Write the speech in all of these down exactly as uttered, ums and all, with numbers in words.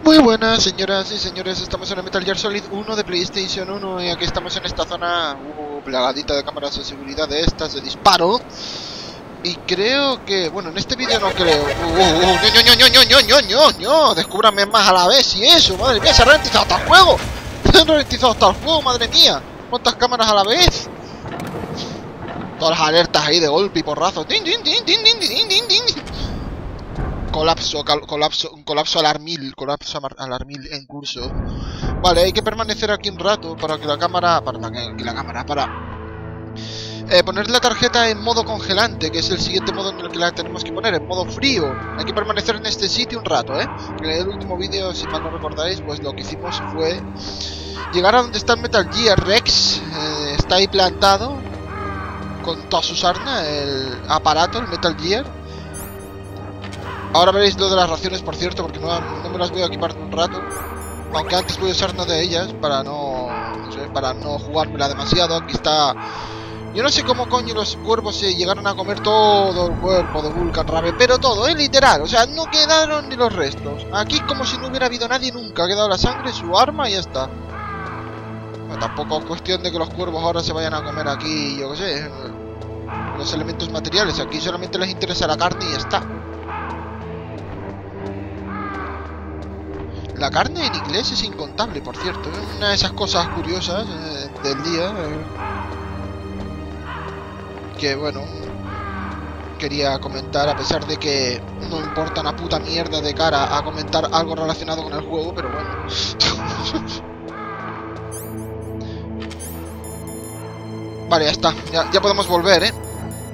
Muy buenas señoras y señores, estamos en el Metal Gear Solid uno de PlayStation uno y aquí estamos en esta zona uh, plagadita de cámaras de seguridad de estas de disparo. Y creo que, bueno, en este vídeo no creo. Uh, uh, uh, ño, ño, ño, ño, ño, ño, ño, ño, descúbranme más a la vez y eso, madre mía, se ha ralentizado hasta el juego. Se ha ralentizado hasta el juego, madre mía. ¿Cuántas cámaras a la vez? Todas las alertas ahí de golpe y porrazo. Din, din, din, din, din, din, din, din. Colapso, colapso, un colapso alarmil, colapso alarmil en curso. Vale, hay que permanecer aquí un rato para que la cámara, para que, que la cámara, para eh, poner la tarjeta en modo congelante, que es el siguiente modo en el que la tenemos que poner, en modo frío. Hay que permanecer en este sitio un rato, ¿eh? En el último vídeo, si mal no recordáis, pues lo que hicimos fue llegar a donde está el Metal Gear Rex, eh, está ahí plantado con toda su sarna, el aparato, el Metal Gear. Ahora veréis lo de las raciones, por cierto, porque no, no me las voy a equipar en un rato. Aunque antes voy a usar una de ellas para no, no sé, para no jugármela demasiado. Aquí está. Yo no sé cómo coño los cuervos se llegaron a comer todo el cuerpo de Vulcan Raven, pero todo, ¿eh? Literal. O sea, no quedaron ni los restos. Aquí es como si no hubiera habido nadie nunca. Ha quedado la sangre, su arma y ya está. Bueno, tampoco es cuestión de que los cuervos ahora se vayan a comer aquí, yo qué sé, los elementos materiales. Aquí solamente les interesa la carne y ya está. La carne en inglés es incontable, por cierto. Es una de esas cosas curiosas eh, del día. Eh, que, bueno, quería comentar, a pesar de que no importa una puta mierda de cara a comentar algo relacionado con el juego, pero bueno. Vale, ya está. Ya, ya podemos volver, ¿eh?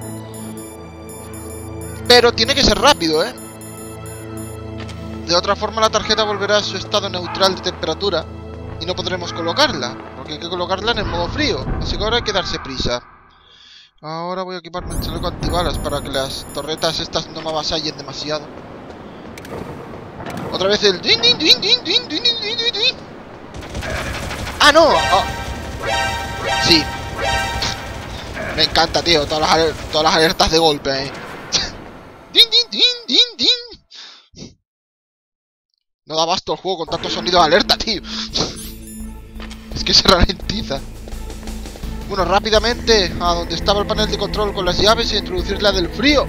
Pero tiene que ser rápido, ¿eh? De otra forma la tarjeta volverá a su estado neutral de temperatura y no podremos colocarla, porque hay que colocarla en el modo frío, así que ahora hay que darse prisa. Ahora voy a equiparme el chaleco antibalas para que las torretas estas no me avasallen demasiado. Otra vez el... din, din, din, din, din, din, din, din, din. ¡Ah, no! Oh. Sí. Me encanta, tío, todas las, todas las alertas de golpe, eh. Din, din, din, din, din. No da abasto el juego con tantos sonidos de alerta, tío. Es que se ralentiza. Bueno, rápidamente a donde estaba el panel de control con las llaves y introducir la del frío.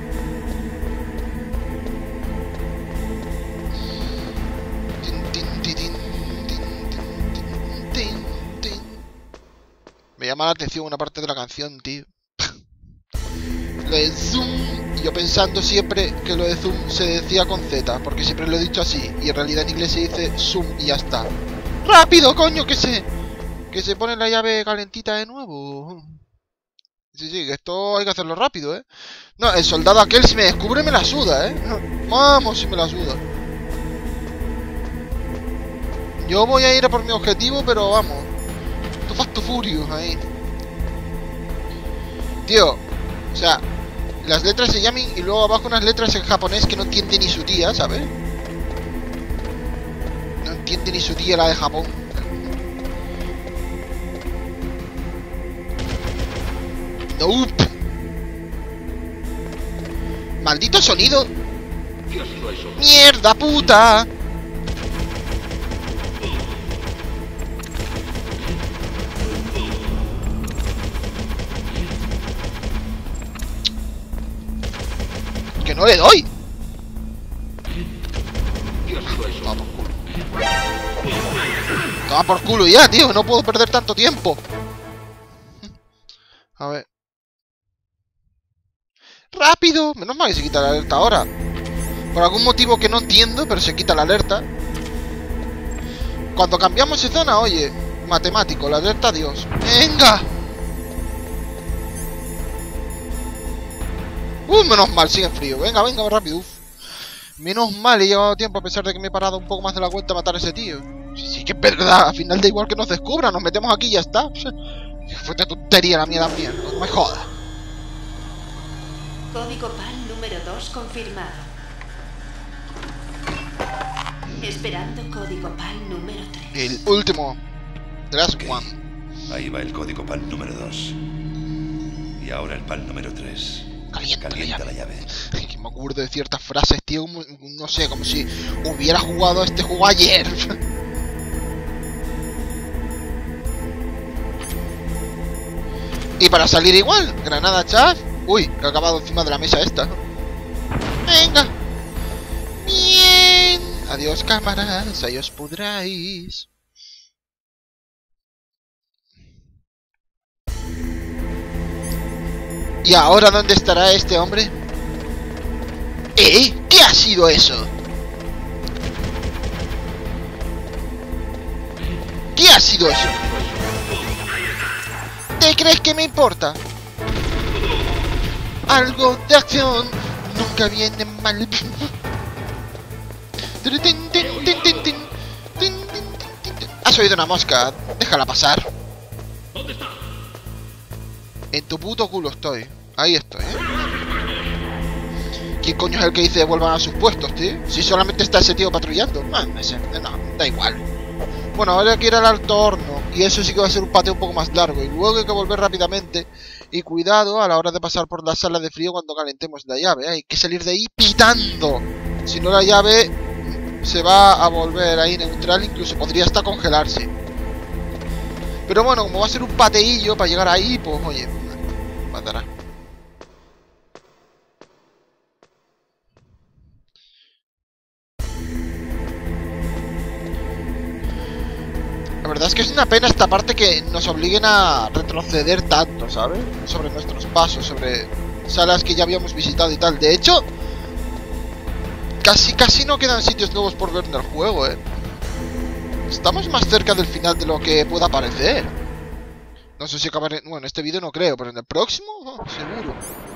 Me llama la atención una parte de la canción, tío. Lo de zoom. Yo pensando siempre que lo de zoom se decía con Z, porque siempre lo he dicho así, y en realidad en inglés se dice zoom y ya está. ¡Rápido, coño! Que se... que se pone la llave calentita de nuevo. Sí, sí, que esto hay que hacerlo rápido, ¿eh? No, el soldado aquel si me descubre me la suda, ¿eh? Vamos, si me la suda. Yo voy a ir a por mi objetivo, pero vamos. Too fast to furious, ahí. Tío, o sea... las letras se llaman y luego abajo unas letras en japonés que no entiende ni su tía, ¿sabes? No entiende ni su tía la de Japón. Nope. Maldito sonido. Mierda puta. Que no le doy. Toma por culo. Toma por culo ya, tío. No puedo perder tanto tiempo. A ver. ¡Rápido! Menos mal que se quita la alerta ahora. Por algún motivo que no entiendo, pero se quita la alerta. Cuando cambiamos de zona, oye, matemático, la alerta, adiós. ¡Venga! ¡Uh! Menos mal, sigue en frío. Venga, venga, rápido. Uf. Menos mal, he llevado tiempo, a pesar de que me he parado un poco más de la cuenta a matar a ese tío. Sí, sí que es verdad. Al final da igual que nos descubran. Nos metemos aquí y ya está. Fue una tontería la mía también. No me jodas. Código P A L número dos confirmado. Esperando código P A L número tres. El último. The last Okay. one. Ahí va el código P A L número dos. Y ahora el P A L número tres. Calienta, Calienta la llave. Que me acuerdo de ciertas frases, tío, como- no sé, como si hubiera jugado este juego ayer. Y para salir igual, granada chaf. Uy, que ha acabado encima de la mesa esta, ¿no? Venga. Bien. Adiós, cámaras, ahí os pudráis. ¿Y ahora dónde estará este hombre? ¿Eh? ¿Qué ha sido eso? ¿Qué ha sido eso? ¿Te crees que me importa? Algo de acción nunca viene mal. ¿Has oído una mosca? Déjala pasar. ¿Dónde está? En tu puto culo estoy. Ahí estoy, ¿eh? ¿Quién coño es el que dice vuelvan a sus puestos, tío? Si solamente está ese tío patrullando. No, no sé. No, da igual. Bueno, ahora hay que ir al alto horno. Y eso sí que va a ser un pateo un poco más largo. Y luego hay que volver rápidamente. Y cuidado a la hora de pasar por la sala de frío cuando calentemos la llave. Hay que salir de ahí pitando. Si no, la llave se va a volver ahí neutral. Incluso podría hasta congelarse. Pero bueno, como va a ser un pateillo para llegar ahí, pues oye, matará. La verdad es que es una pena esta parte que nos obliguen a retroceder tanto, ¿sabes? Sobre nuestros pasos, sobre salas que ya habíamos visitado y tal. De hecho, casi casi no quedan sitios nuevos por ver en el juego, ¿eh? Estamos más cerca del final de lo que pueda parecer. No sé si acabaré... Bueno, en este vídeo no creo, pero en el próximo, oh, seguro.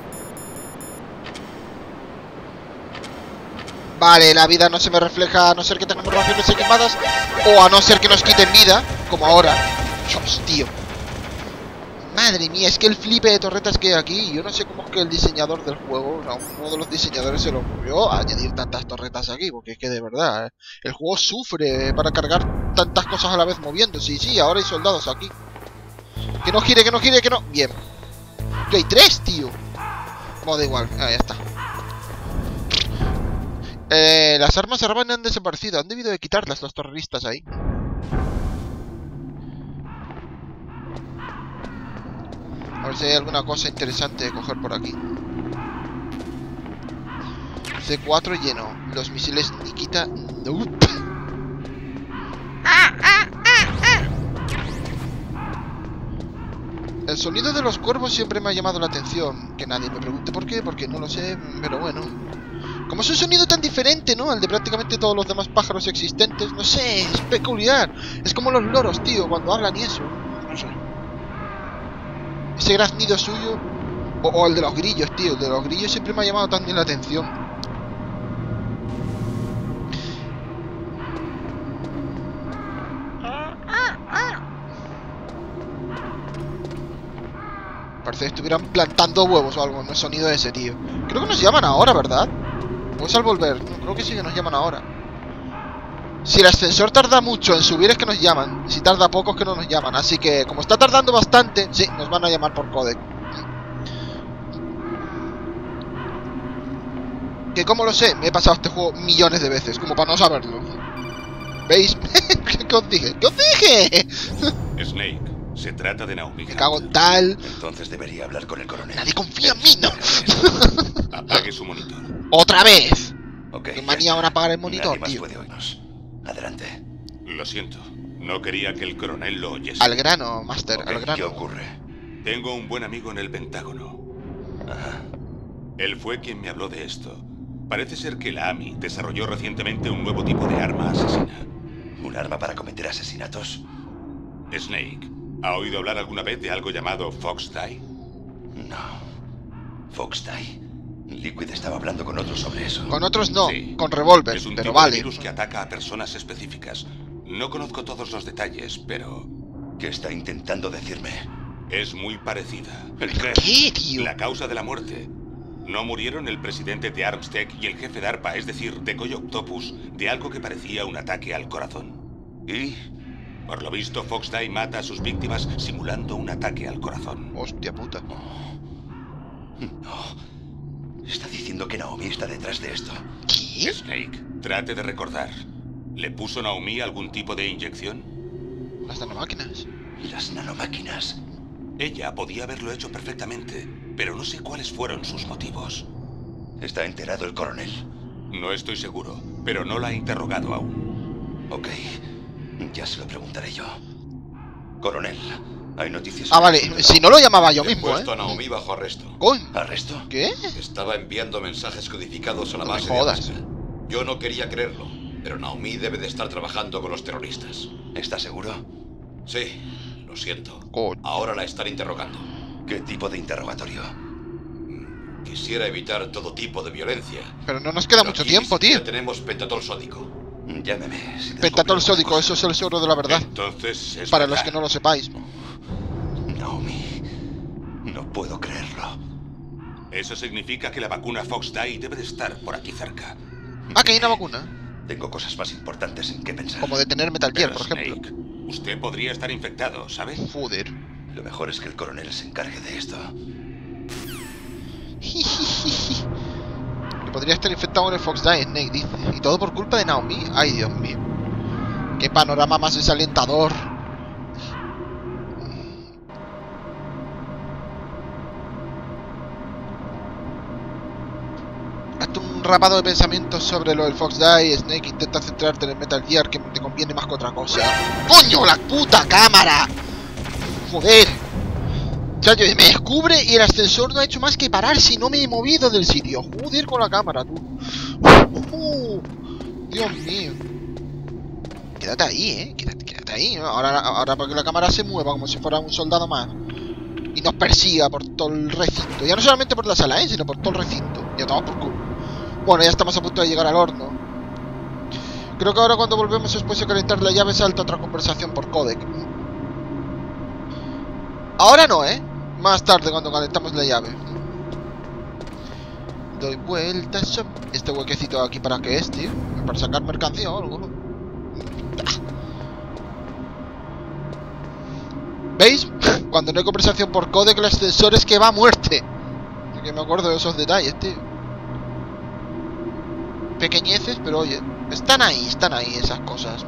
Vale, la vida no se me refleja a no ser que tengamos relaciones equipadas o a no ser que nos quiten vida, como ahora. Dios, tío. Madre mía, es que el flipe de torretas que hay aquí, yo no sé cómo es que el diseñador del juego, no, uno de los diseñadores se le ocurrió añadir tantas torretas aquí, porque es que de verdad, ¿eh? El juego sufre para cargar tantas cosas a la vez moviéndose. Sí, sí, ahora hay soldados aquí. Que no gire, que no gire, que no... Bien. Que hay tres, tío. Bueno, da igual, ah, ya está. Eh, las armas se roban y han desaparecido. Han debido de quitarlas los terroristas ahí. A ver si hay alguna cosa interesante de coger por aquí. C cuatro lleno. Los misiles Nikita... Nope. El sonido de los cuervos siempre me ha llamado la atención. Que nadie me pregunte por qué, porque no lo sé, pero bueno. Como es un sonido tan diferente, ¿no? Al de prácticamente todos los demás pájaros existentes. No sé, es peculiar. Es como los loros, tío, cuando hablan y eso. No sé. Ese graznido suyo. O, o el de los grillos, tío. El de los grillos siempre me ha llamado también la atención. Parece que estuvieran plantando huevos o algo, no es sonido ese, tío. Creo que nos llaman ahora, ¿verdad? ¿O es al volver? No, creo que sí que nos llaman ahora. Si el ascensor tarda mucho en subir es que nos llaman. Si tarda poco es que no nos llaman. Así que, como está tardando bastante, sí, nos van a llamar por codec. Que como lo sé, me he pasado este juego millones de veces, como para no saberlo. ¿Veis? ¿Qué os dije? ¿Qué os dije? Snake, se trata de Naomi. Me cago en tal. Entonces debería hablar con el coronel. Nadie confía en mí, ¿no? Apague su monitor. ¡Otra vez! Ok, Qué ya manía está. ahora apagar el monitor, Nadie más tío. puede oírnos. Adelante. Lo siento. No quería que el coronel lo oyese. Al grano, Master, Ok, al ¿qué grano. ocurre? Tengo un buen amigo en el Pentágono. Ajá. Él fue quien me habló de esto. Parece ser que la A M I desarrolló recientemente un nuevo tipo de arma asesina. ¿Un arma para cometer asesinatos? Snake, ¿ha oído hablar alguna vez de algo llamado Fox Die? No. Fox Die. Liquid estaba hablando con otros sobre eso. Con otros no, Sí. con revólver, Es un pero tipo de vale. virus que ataca a personas específicas. No conozco todos los detalles, pero ¿Qué está intentando decirme? es muy parecida. ¿Qué, tío? La causa de la muerte. No murieron el presidente de Armstec y el jefe de ARPA, es decir, de Coy Octopus, de algo que parecía un ataque al corazón. ¿Y? Por lo visto, Fox Die mata a sus víctimas simulando un ataque al corazón. Hostia puta. No. Está diciendo que Naomi está detrás de esto. ¿Qué? Snake, trate de recordar. ¿Le puso Naomi algún tipo de inyección? Las nanomáquinas. Las nanomáquinas. Ella podía haberlo hecho perfectamente, pero no sé cuáles fueron sus motivos. ¿Está enterado el coronel? No estoy seguro, pero no la ha interrogado aún. Ok, ya se lo preguntaré yo. Coronel, hay noticias... Ah, vale, si no lo llamaba yo He mismo, puesto ¿eh? a Naomi bajo arresto. Coño, ¿Arresto? ¿qué? Estaba enviando mensajes codificados a la No me base jodas. de Alaska. Yo no quería creerlo, pero Naomi debe de estar trabajando con los terroristas. ¿Está seguro? Sí, lo siento. Coño. Ahora la están interrogando. ¿Qué tipo de interrogatorio? Quisiera evitar todo tipo de violencia. Pero no nos queda Pero mucho aquí tiempo, ni siquiera tío. tenemos pentatol sódico. Llámeme. Si descubro Pentatol alguna sódico, cosa. eso es el suero de la verdad. Entonces es Para los verdad. que no lo sepáis. Naomi, no puedo creerlo. Eso significa que la vacuna Fox Die debe de estar por aquí cerca. Ah, que hay una vacuna. Tengo cosas más importantes en que pensar. Como detener Metal Gear, Pero, por ejemplo. Snake, usted podría estar infectado, ¿sabe? Joder. Lo mejor es que el coronel se encargue de esto. Que podría estar infectado en el Fox Die, Snake dice. Y todo por culpa de Naomi. Ay, Dios mío. Qué panorama más desalentador. Hazte un rapado de pensamientos sobre lo del Fox Die, Snake. Intenta centrarte en el Metal Gear, que te conviene más que otra cosa. ¡Coño, la puta cámara! Joder. O sea, yo- me descubre y el ascensor no ha hecho más que parar si no me he movido del sitio. Joder con la cámara, tú. Uh, Dios mío. Quédate ahí, eh. Quédate, quédate ahí. ¿no? Ahora, ahora para que la cámara se mueva como si fuera un soldado más. Y nos persiga por todo el recinto. Ya no solamente por la sala, eh, sino por todo el recinto. Ya estamos por culo. Bueno, ya estamos a punto de llegar al horno. Creo que ahora cuando volvemos después de calentar la llave salta otra conversación por codec. Ahora no, eh. Más tarde cuando calentamos la llave. Doy vueltas. Este huequecito aquí para qué es, tío. Para sacar mercancía o algo, ¿no? ¿Veis? Cuando no hay conversación por codec, el ascensor es que va a muerte. Así que me acuerdo de esos detalles, tío. Pequeñeces, pero oye, están ahí, están ahí esas cosas.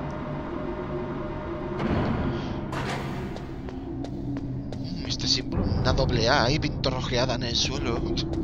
Mm, Este símbolo, una doble A ahí pintorrojeada en el suelo.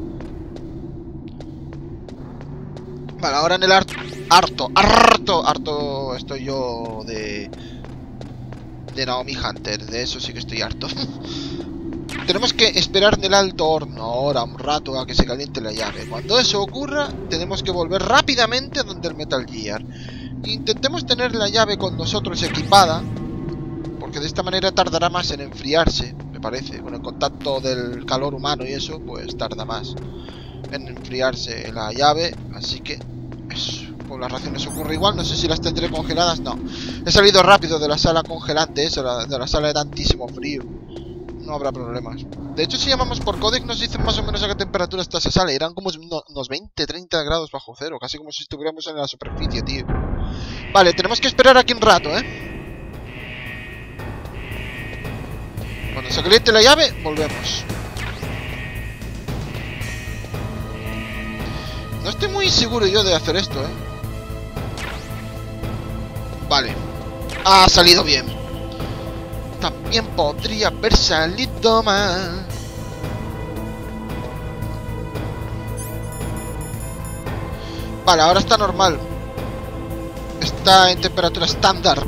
Vale, ahora en el harto, harto, harto, harto estoy yo de... De Naomi Hunter, de eso sí que estoy harto. Tenemos que esperar en el alto horno ahora un rato a que se caliente la llave. Cuando eso ocurra, tenemos que volver rápidamente a donde el Metal Gear. Intentemos tener la llave con nosotros equipada, porque de esta manera tardará más en enfriarse, me parece. Con el contacto del calor humano y eso, pues tarda más en enfriarse la llave. Así que eso. Con las raciones ocurre igual, no sé si las tendré congeladas, no. He salido rápido de la sala congelante, esa, de la sala de tantísimo frío. No habrá problemas. De hecho, si llamamos por codec nos dicen más o menos a qué temperatura está esa sala. Irán como unos veinte, treinta grados bajo cero, casi como si estuviéramos en la superficie, tío. Vale, tenemos que esperar aquí un rato, ¿eh? Cuando se caliente la llave, volvemos. No estoy muy seguro yo de hacer esto, ¿eh? Vale. Ha salido bien. También podría haber salido mal. Vale, ahora está normal. Está en temperatura estándar.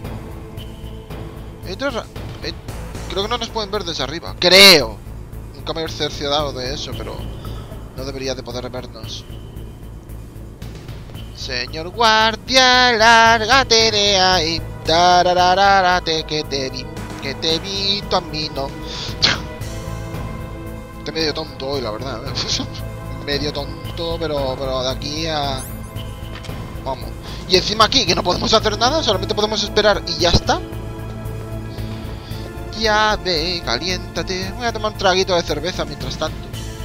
Hay otra ra- eh, Creo que no nos pueden ver desde arriba. Creo. Nunca me he cerciorado de eso, pero no debería de poder vernos. Señor guardia, lárgate de ahí. Tararararate, que te vi, que te vi, tú a mí no. Estoy medio tonto hoy, la verdad. Medio tonto, pero, pero de aquí a... Vamos. Y encima aquí, que no podemos hacer nada, solamente podemos esperar y ya está. Ya ve, caliéntate. Voy a tomar un traguito de cerveza mientras tanto.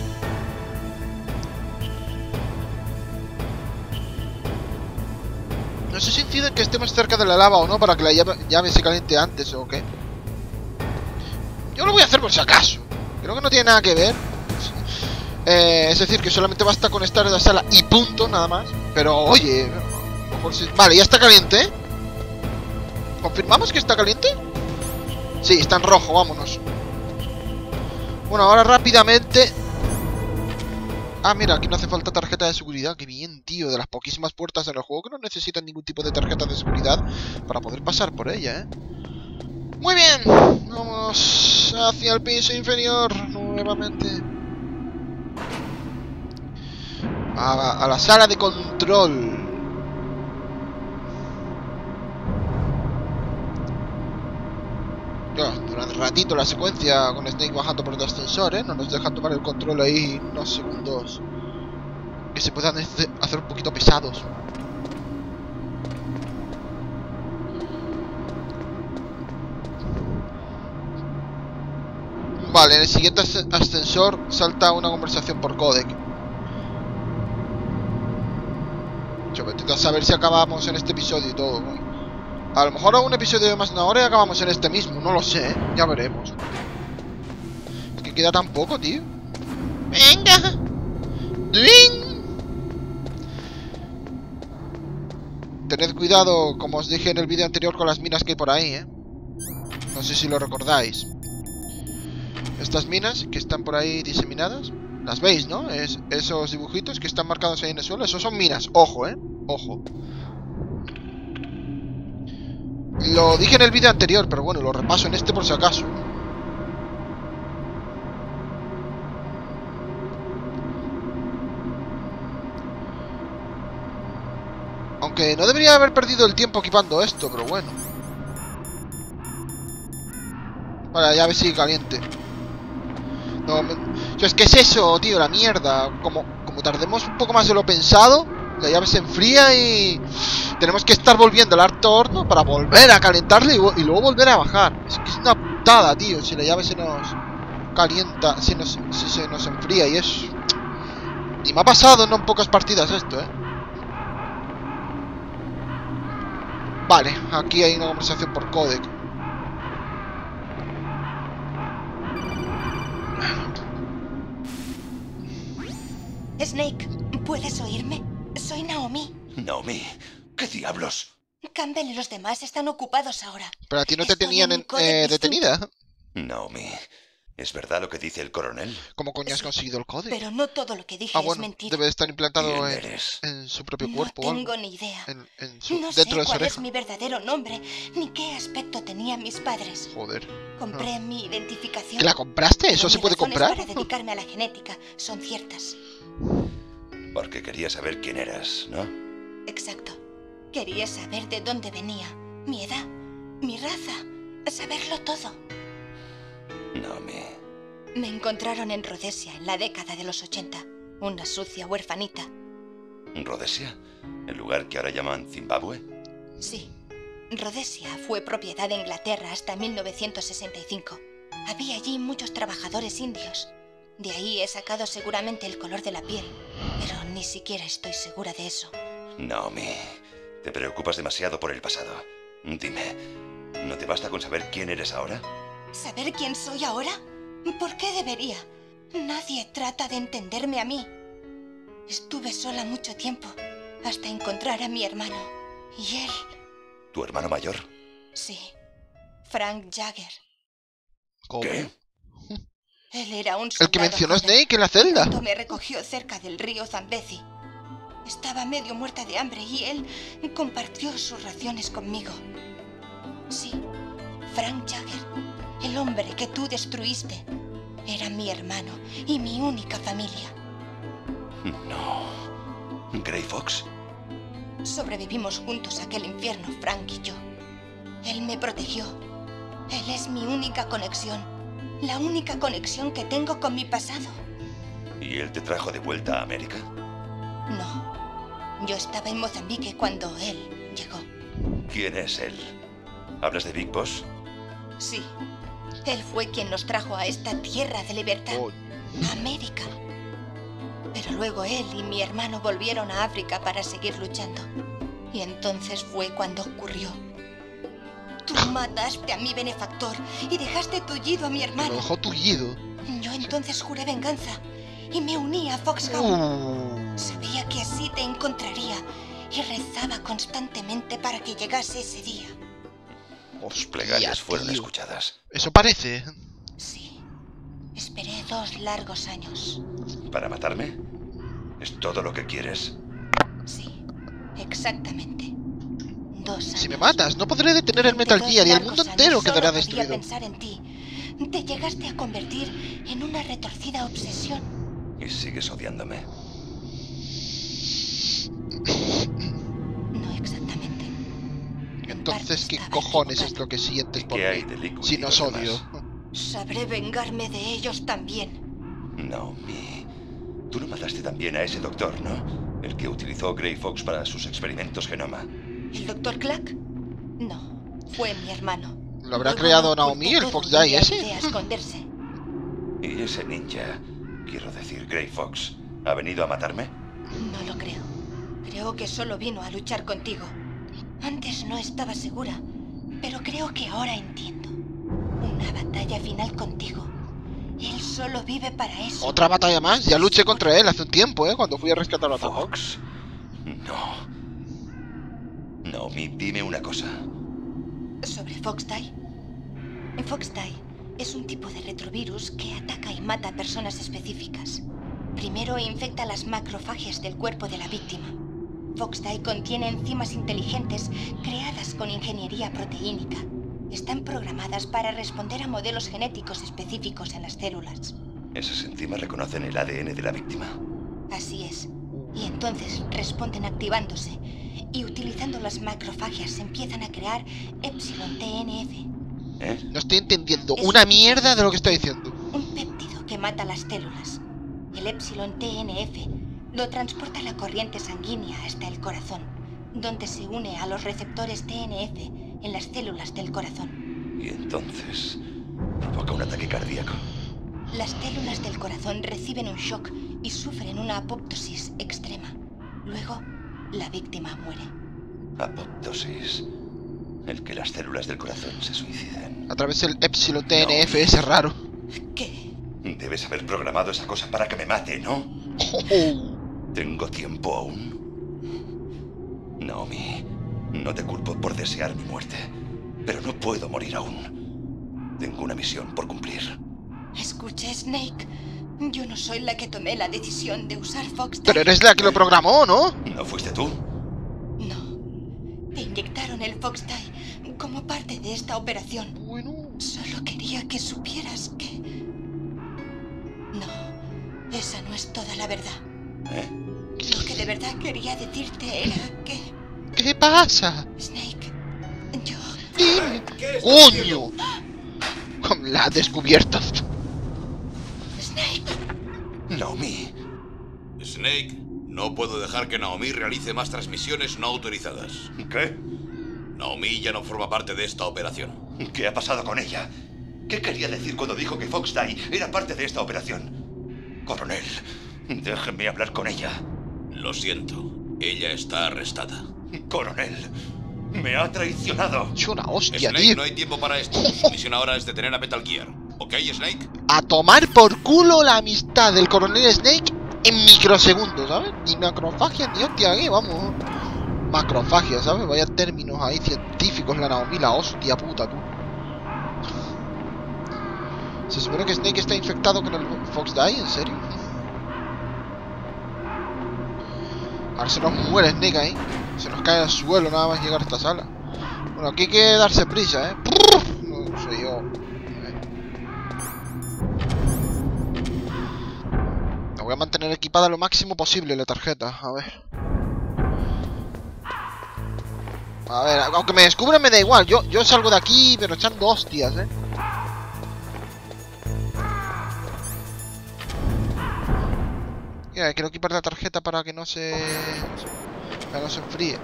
No sé si incide en que estemos cerca de la lava o no para que la llave, llave se caliente antes o qué. Yo lo voy a hacer por si acaso. Creo que no tiene nada que ver. Eh, es decir, que solamente basta con estar en la sala y punto, nada más. Pero, oye... Mejor si... Vale, ya está caliente, ¿eh? ¿Confirmamos que está caliente? Sí, está en rojo, vámonos. Bueno, ahora rápidamente... Ah, mira, aquí no hace falta tarjeta de seguridad. Qué bien, tío, de las poquísimas puertas en el juego que no necesitan ningún tipo de tarjeta de seguridad para poder pasar por ella, ¿eh? Muy bien, vamos hacia el piso inferior nuevamente. A, a la sala de control. Ya, durante un ratito la secuencia con Snake bajando por el ascensor, ¿eh? No nos deja tomar el control ahí unos segundos que se puedan hacer un poquito pesados. Vale, en el siguiente ascensor salta una conversación por codec. Yo me intento saber si acabamos en este episodio y todo, ¿no? A lo mejor a un episodio de más de una hora y acabamos en este mismo, no lo sé, ¿eh? Ya veremos. Es que queda tan poco, tío. ¡Venga! ¡Ding! Tened cuidado, como os dije en el vídeo anterior, con las minas que hay por ahí, ¿eh? No sé si lo recordáis. Estas minas que están por ahí diseminadas, las veis, ¿no? Es, esos dibujitos que están marcados ahí en el suelo, esos son minas. Ojo, ¿eh? Ojo. Lo dije en el vídeo anterior, pero bueno, lo repaso en este por si acaso. Aunque no debería haber perdido el tiempo equipando esto, pero bueno. Vale, la llave sigue caliente. No, me... o sea, es que es eso, tío, la mierda. Como, como tardemos un poco más de lo pensado, la llave se enfría y... tenemos que estar volviendo al harto horno para volver a calentarle y, y luego volver a bajar. Es que es una putada, tío, si la llave se nos calienta, si, nos, si se nos enfría y es... Y me ha pasado no en pocas partidas esto, eh. Vale, aquí hay una conversación por codec. Snake, ¿puedes oírme? Soy Naomi. Naomi, ¿qué diablos? Campbell y los demás están ocupados ahora. Pero a ti no te Estoy tenían en un en, codec eh, distinto. detenida. Naomi, ¿es verdad lo que dice el coronel? ¿Cómo coño has Sí, conseguido el código? Pero no todo lo que dije Ah, es bueno, mentira. debe de estar implantado ¿Quién en, eres? en su propio No cuerpo o algo. tengo ni idea. En, en su, No sé dentro de su cuál es oreja. mi verdadero nombre, ni qué aspecto tenían mis padres. Joder. Compré mi identificación. ¿Que la compraste? ¿Eso Pero se mis puede razones comprar? para dedicarme a la genética son ciertas. Porque quería saber quién eras, ¿no? Exacto. Quería saber de dónde venía, mi edad, mi raza, saberlo todo. Naomi, Me encontraron en Rhodesia en la década de los ochenta. Una sucia huerfanita. ¿Rhodesia? ¿El lugar que ahora llaman Zimbabue? Sí. Rhodesia fue propiedad de Inglaterra hasta mil novecientos sesenta y cinco. Había allí muchos trabajadores indios. De ahí he sacado seguramente el color de la piel. Pero ni siquiera estoy segura de eso. Naomi, te preocupas demasiado por el pasado. Dime, ¿no te basta con saber quién eres ahora? ¿Saber quién soy ahora? ¿Por qué debería? Nadie trata de entenderme a mí. Estuve sola mucho tiempo, hasta encontrar a mi hermano. Y él... ¿Tu hermano mayor? Sí, Frank Jagger. ¿Cómo? ¿Qué? Él era un El que soldado mencionó joven. Snake en la celda. Pronto me recogió cerca del río Zambezi. Estaba medio muerta de hambre y él compartió sus raciones conmigo. Sí, Frank Jagger, el hombre que tú destruiste, era mi hermano y mi única familia. No. ¿Grey Fox? Sobrevivimos juntos a aquel infierno, Frank y yo. Él me protegió. Él es mi única conexión. La única conexión que tengo con mi pasado. ¿Y él te trajo de vuelta a América? No. Yo estaba en Mozambique cuando él llegó. ¿Quién es él? ¿Hablas de Big Boss? Sí. Él fue quien nos trajo a esta tierra de libertad. Oh, América. Pero luego él y mi hermano volvieron a África para seguir luchando. Y entonces fue cuando ocurrió. Tú mataste a mi benefactor y dejaste tullido a mi lo hermano. dejó tullido. Yo entonces juré venganza y me uní a Foxhound. Uh. Sabía que así te encontraría y rezaba constantemente para que llegase ese día. Tus plegarias fueron tío. escuchadas. Eso parece. Sí, esperé dos largos años. ¿Para matarme? ¿Es todo lo que quieres? Sí, exactamente. Dos años. Si me matas, no podré detener el Durante Metal dos Gear y el largos mundo entero años quedará solo podía destruido. pensar en ti. Te llegaste a convertir en una retorcida obsesión. Y sigues odiándome. No exactamente. En Entonces, parte ¿qué estaba cojones es equivocado. lo que sientes ¿Y por qué hay mí? de Liquid Si y no los os demás? odio. Sabré vengarme de ellos también. Naomi, tú no mataste también a ese doctor, ¿no? El que utilizó Grey Fox para sus experimentos Genoma. ¿El doctor Clack? No, fue mi hermano. ¿Lo habrá Luego creado lo Naomi, oculté el todo Fox y Dye me ese? ayudé a esconderse. ¿Y ese ninja, quiero decir Grey Fox, ha venido a matarme? No lo creo. Creo que solo vino a luchar contigo. Antes no estaba segura, pero creo que ahora entiendo. Una batalla final contigo. Él solo vive para eso. Otra batalla más. Ya luché contra él hace un tiempo, ¿eh? Cuando fui a rescatar a Fox. Fox. No. Naomi, dime una cosa. ¿Sobre Fox Dye? Fox Dye es un tipo de retrovirus que ataca y mata a personas específicas. Primero infecta las macrofagias del cuerpo de la víctima. Fox Dye contiene enzimas inteligentes creadas con ingeniería proteínica. Están programadas para responder a modelos genéticos específicos en las células. ¿Esas enzimas reconocen el A D N de la víctima? Así es. Y entonces responden activándose. Y utilizando las macrofagias empiezan a crear Epsilon T N F. ¿Eh? No estoy entendiendo Es una un tipo mierda de lo que está distintivo, diciendo. Un péptido que mata las células. El Epsilon T N F lo transporta la corriente sanguínea hasta el corazón, donde se une a los receptores T N F en las células del corazón. Y entonces provoca un ataque cardíaco. Las células del corazón reciben un shock y sufren una apoptosis extrema. Luego, la víctima muere. Apoptosis. El que las células del corazón se suiciden. A través del Epsilon T N F, ese raro. ¿Qué? Debes haber programado esa cosa para que me mate, ¿no? Oh. ¿Tengo tiempo aún? Naomi, no te culpo por desear mi muerte, pero no puedo morir aún. Tengo una misión por cumplir. Escuche, Snake. Yo no soy la que tomé la decisión de usar Fox Dye. Pero eres la que lo programó, ¿no? ¿No fuiste tú? No. Te inyectaron el Fox Dye como parte de esta operación. Bueno. Solo quería que supieras que... No, esa no es toda la verdad. ¿Eh? Lo que de verdad quería decirte era que... ¿Qué pasa? Snake, yo... Dime. ¿Qué estás haciendo? ¡Coño! La has descubierto. Snake, Naomi. Snake, no puedo dejar que Naomi realice más transmisiones no autorizadas. ¿Qué? Naomi ya no forma parte de esta operación. ¿Qué ha pasado con ella? ¿Qué quería decir cuando dijo que Fox Dye era parte de esta operación? Coronel, déjeme hablar con ella. Lo siento, ella está arrestada. Coronel, me ha traicionado. Es una hostia, Snake, tío. no hay tiempo para esto. Su misión ahora es detener a Metal Gear. ¿Ok, Snake? A tomar por culo la amistad del coronel Snake en microsegundos, ¿sabes? Ni macrofagia ni hostia aquí, vamos. Macrofagia, ¿sabes? Vaya términos ahí científicos, la Naomi, la hostia puta, tú. Se supone que Snake está infectado con el Fox Dye, ¿en serio? Ahora se nos muere Snake ahí. Se nos cae al suelo nada más llegar a esta sala. Bueno, aquí hay que darse prisa, ¿eh? No sé yo. La voy a mantener equipada lo máximo posible la tarjeta. A ver. A ver, aunque me descubran me da igual. Yo, yo salgo de aquí, pero echando hostias, ¿eh? Ya, quiero equipar la tarjeta para que no se... Para que no se enfríe.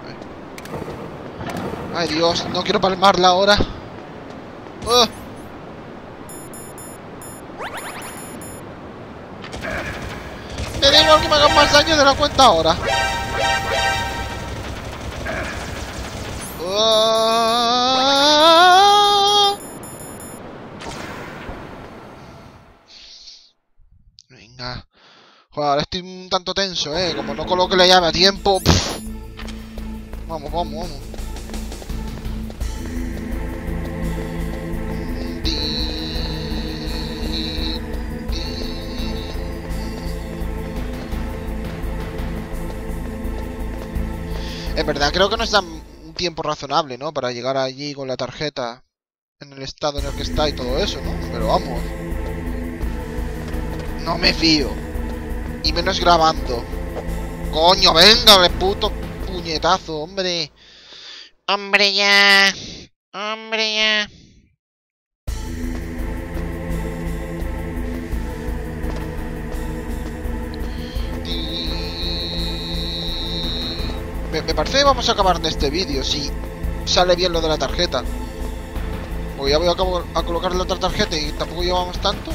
Ay, Dios, no quiero palmarla ahora. ¡Uh! Me da igual que me hagan más daño de la cuenta ahora. ¡Uh! Venga. tenso, eh. Como no coloque la llave a tiempo. Pff. Vamos, vamos, vamos. En verdad, creo que nos dan un tiempo razonable, ¿no? Para llegar allí con la tarjeta en el estado en el que está y todo eso, ¿no? Pero vamos. No me fío. Y menos grabando. Coño, venga, de puto puñetazo, hombre. Hombre ya. Hombre ya. Me, me parece que vamos a acabar en este vídeo si sale bien lo de la tarjeta. Pues ya voy a, a colocar la otra tarjeta y tampoco llevamos tanto.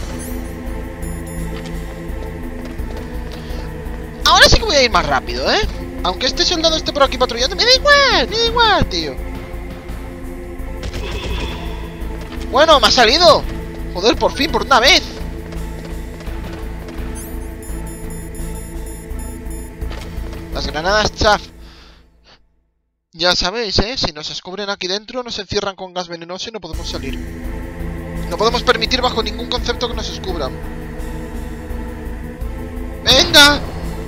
Ahora sí que voy a ir más rápido, ¿eh? Aunque este soldado esté por aquí patrullando, me da igual, me da igual, tío. Bueno, me ha salido. Joder, por fin, por una vez. Las granadas chaff. Ya sabéis, ¿eh? Si nos descubren aquí dentro, nos encierran con gas venenoso y no podemos salir. No podemos permitir bajo ningún concepto que nos descubran. ¡Venga!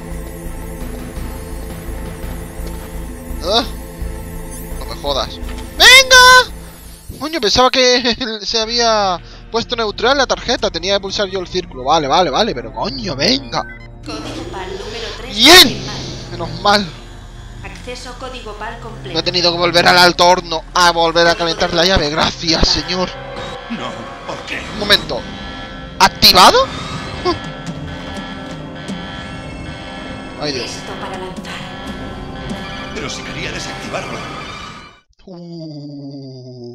Ah, no me jodas. ¡Venga! Coño, pensaba que se había puesto neutral la tarjeta. Tenía que pulsar yo el círculo. Vale, vale, vale, pero coño, venga. Código PAL número tres. ¡Bien! Menos mal. Acceso código PAL completo. No he tenido que volver al alto horno a volver a calentar la llave. Gracias, señor. No, ¿por qué? Un momento. ¿Activado? Ay, Dios. Listo para lanzar. Pero si quería desactivarlo. Uh...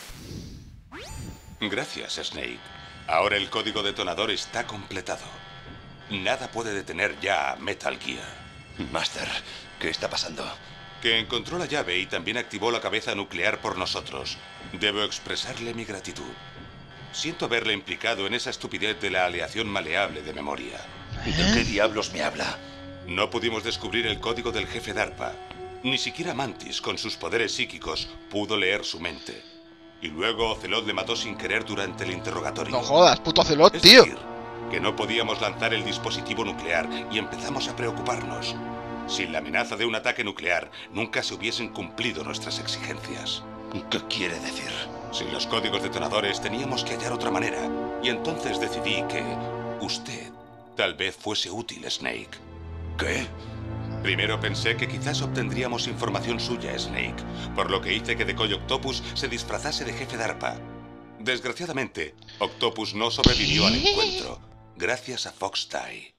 Gracias, Snake. Ahora el código detonador está completado. Nada puede detener ya a Metal Gear. Master, ¿qué está pasando? Que encontró la llave y también activó la cabeza nuclear por nosotros. Debo expresarle mi gratitud. Siento haberle implicado en esa estupidez de la aleación maleable de memoria. ¿Y de qué diablos me habla? No pudimos descubrir el código del jefe DARPA. Ni siquiera Mantis, con sus poderes psíquicos, pudo leer su mente. Y luego Ocelot le mató sin querer durante el interrogatorio. No jodas, puto Ocelot, Es tío. decir, que no podíamos lanzar el dispositivo nuclear y empezamos a preocuparnos. Sin la amenaza de un ataque nuclear, nunca se hubiesen cumplido nuestras exigencias. ¿Qué quiere decir? Sin los códigos detonadores teníamos que hallar otra manera. Y entonces decidí que usted tal vez fuese útil, Snake. ¿Qué? Primero pensé que quizás obtendríamos información suya, Snake, por lo que hice que Decoy Octopus se disfrazase de jefe DARPA. Desgraciadamente, Octopus no sobrevivió al encuentro, gracias a Fox Die.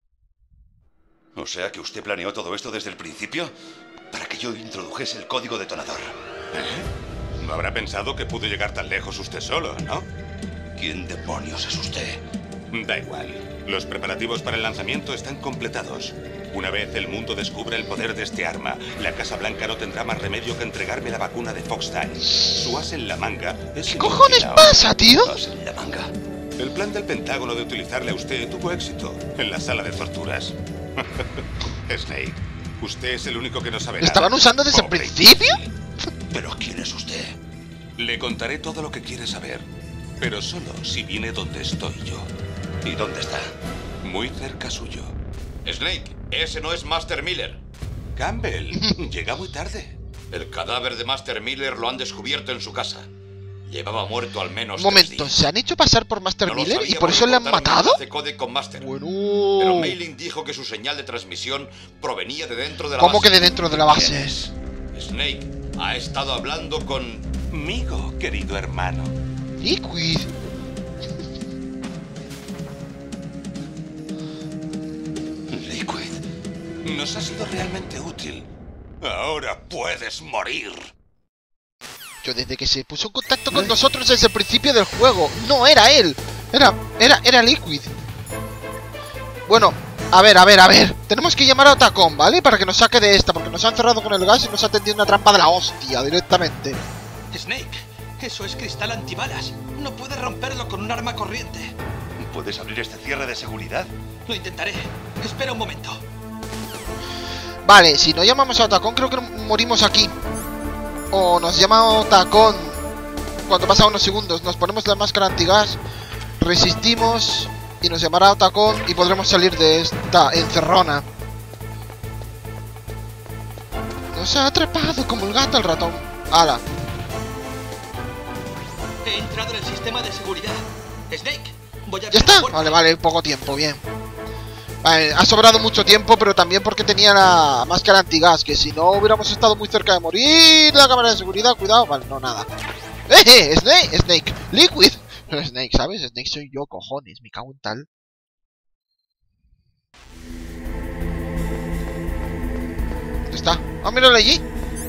O sea que usted planeó todo esto desde el principio para que yo introdujese el código detonador. ¿Eh? No habrá pensado que pudo llegar tan lejos usted solo, ¿no? ¿Quién demonios es usted? Da igual. Los preparativos para el lanzamiento están completados. Una vez el mundo descubra el poder de este arma, la Casa Blanca no tendrá más remedio que entregarme la vacuna de Fox Die. Su as en la manga es... ¿Qué cojones pasa, tío? ¿As en la manga? El plan del Pentágono de utilizarle a usted tuvo éxito en la sala de torturas. Snake, usted es el único que no sabe ¿Lo estaban nada. usando desde el Pobre principio? ¿Pero quién es usted? Le contaré todo lo que quiere saber, pero solo si viene donde estoy yo. ¿Y dónde está? Muy cerca suyo. Snake, ese no es Master Miller. Campbell, llega muy tarde. El cadáver de Master Miller lo han descubierto en su casa. Llevaba muerto al menos Un momento, tres días. ¿se han hecho pasar por Master No lo Miller y sabía por eso porque le han cortaron matado? el enlace codec con Master. Bueno. Pero Mailing dijo que su señal de transmisión provenía de dentro de la ¿Cómo base. que de dentro de la ¿Quién base? es? Snake ha estado hablando con... Migo, querido hermano. Liquid. Liquid. Nos ha sido realmente útil. Ahora puedes morir. Yo desde que se puso en contacto con nosotros desde el principio del juego. No era él. Era, era, era Liquid. Bueno, a ver, a ver, a ver. Tenemos que llamar a Otacon, ¿vale? Para que nos saque de esta, porque nos han cerrado con el gas y nos ha tendido una trampa de la hostia directamente. Snake, eso es cristal antibalas. No puedes romperlo con un arma corriente. ¿Puedes abrir este cierre de seguridad? Lo intentaré. Espera un momento. Vale, si no llamamos a Otacón, creo que morimos aquí. O nos llama Otacón cuando pasan unos segundos. Nos ponemos la máscara antigas, resistimos y nos llamará Otacón y podremos salir de esta encerrona. Nos ha atrapado como el gato al ratón. ¡Hala! He entrado en el sistema de seguridad. Snake, voy a ¿Ya abrir está? la puerta. Vale, vale, poco tiempo, bien. Vale, ha sobrado mucho tiempo, pero también porque tenía la máscara antigas, que si no hubiéramos estado muy cerca de morir. La cámara de seguridad, cuidado. Vale, no, nada. ¡Eh, eh! Snake, Snake, Liquid. Snake, ¿sabes? Snake soy yo, cojones, me cago en tal. ¿Dónde está? ¡Ah, míralo allí!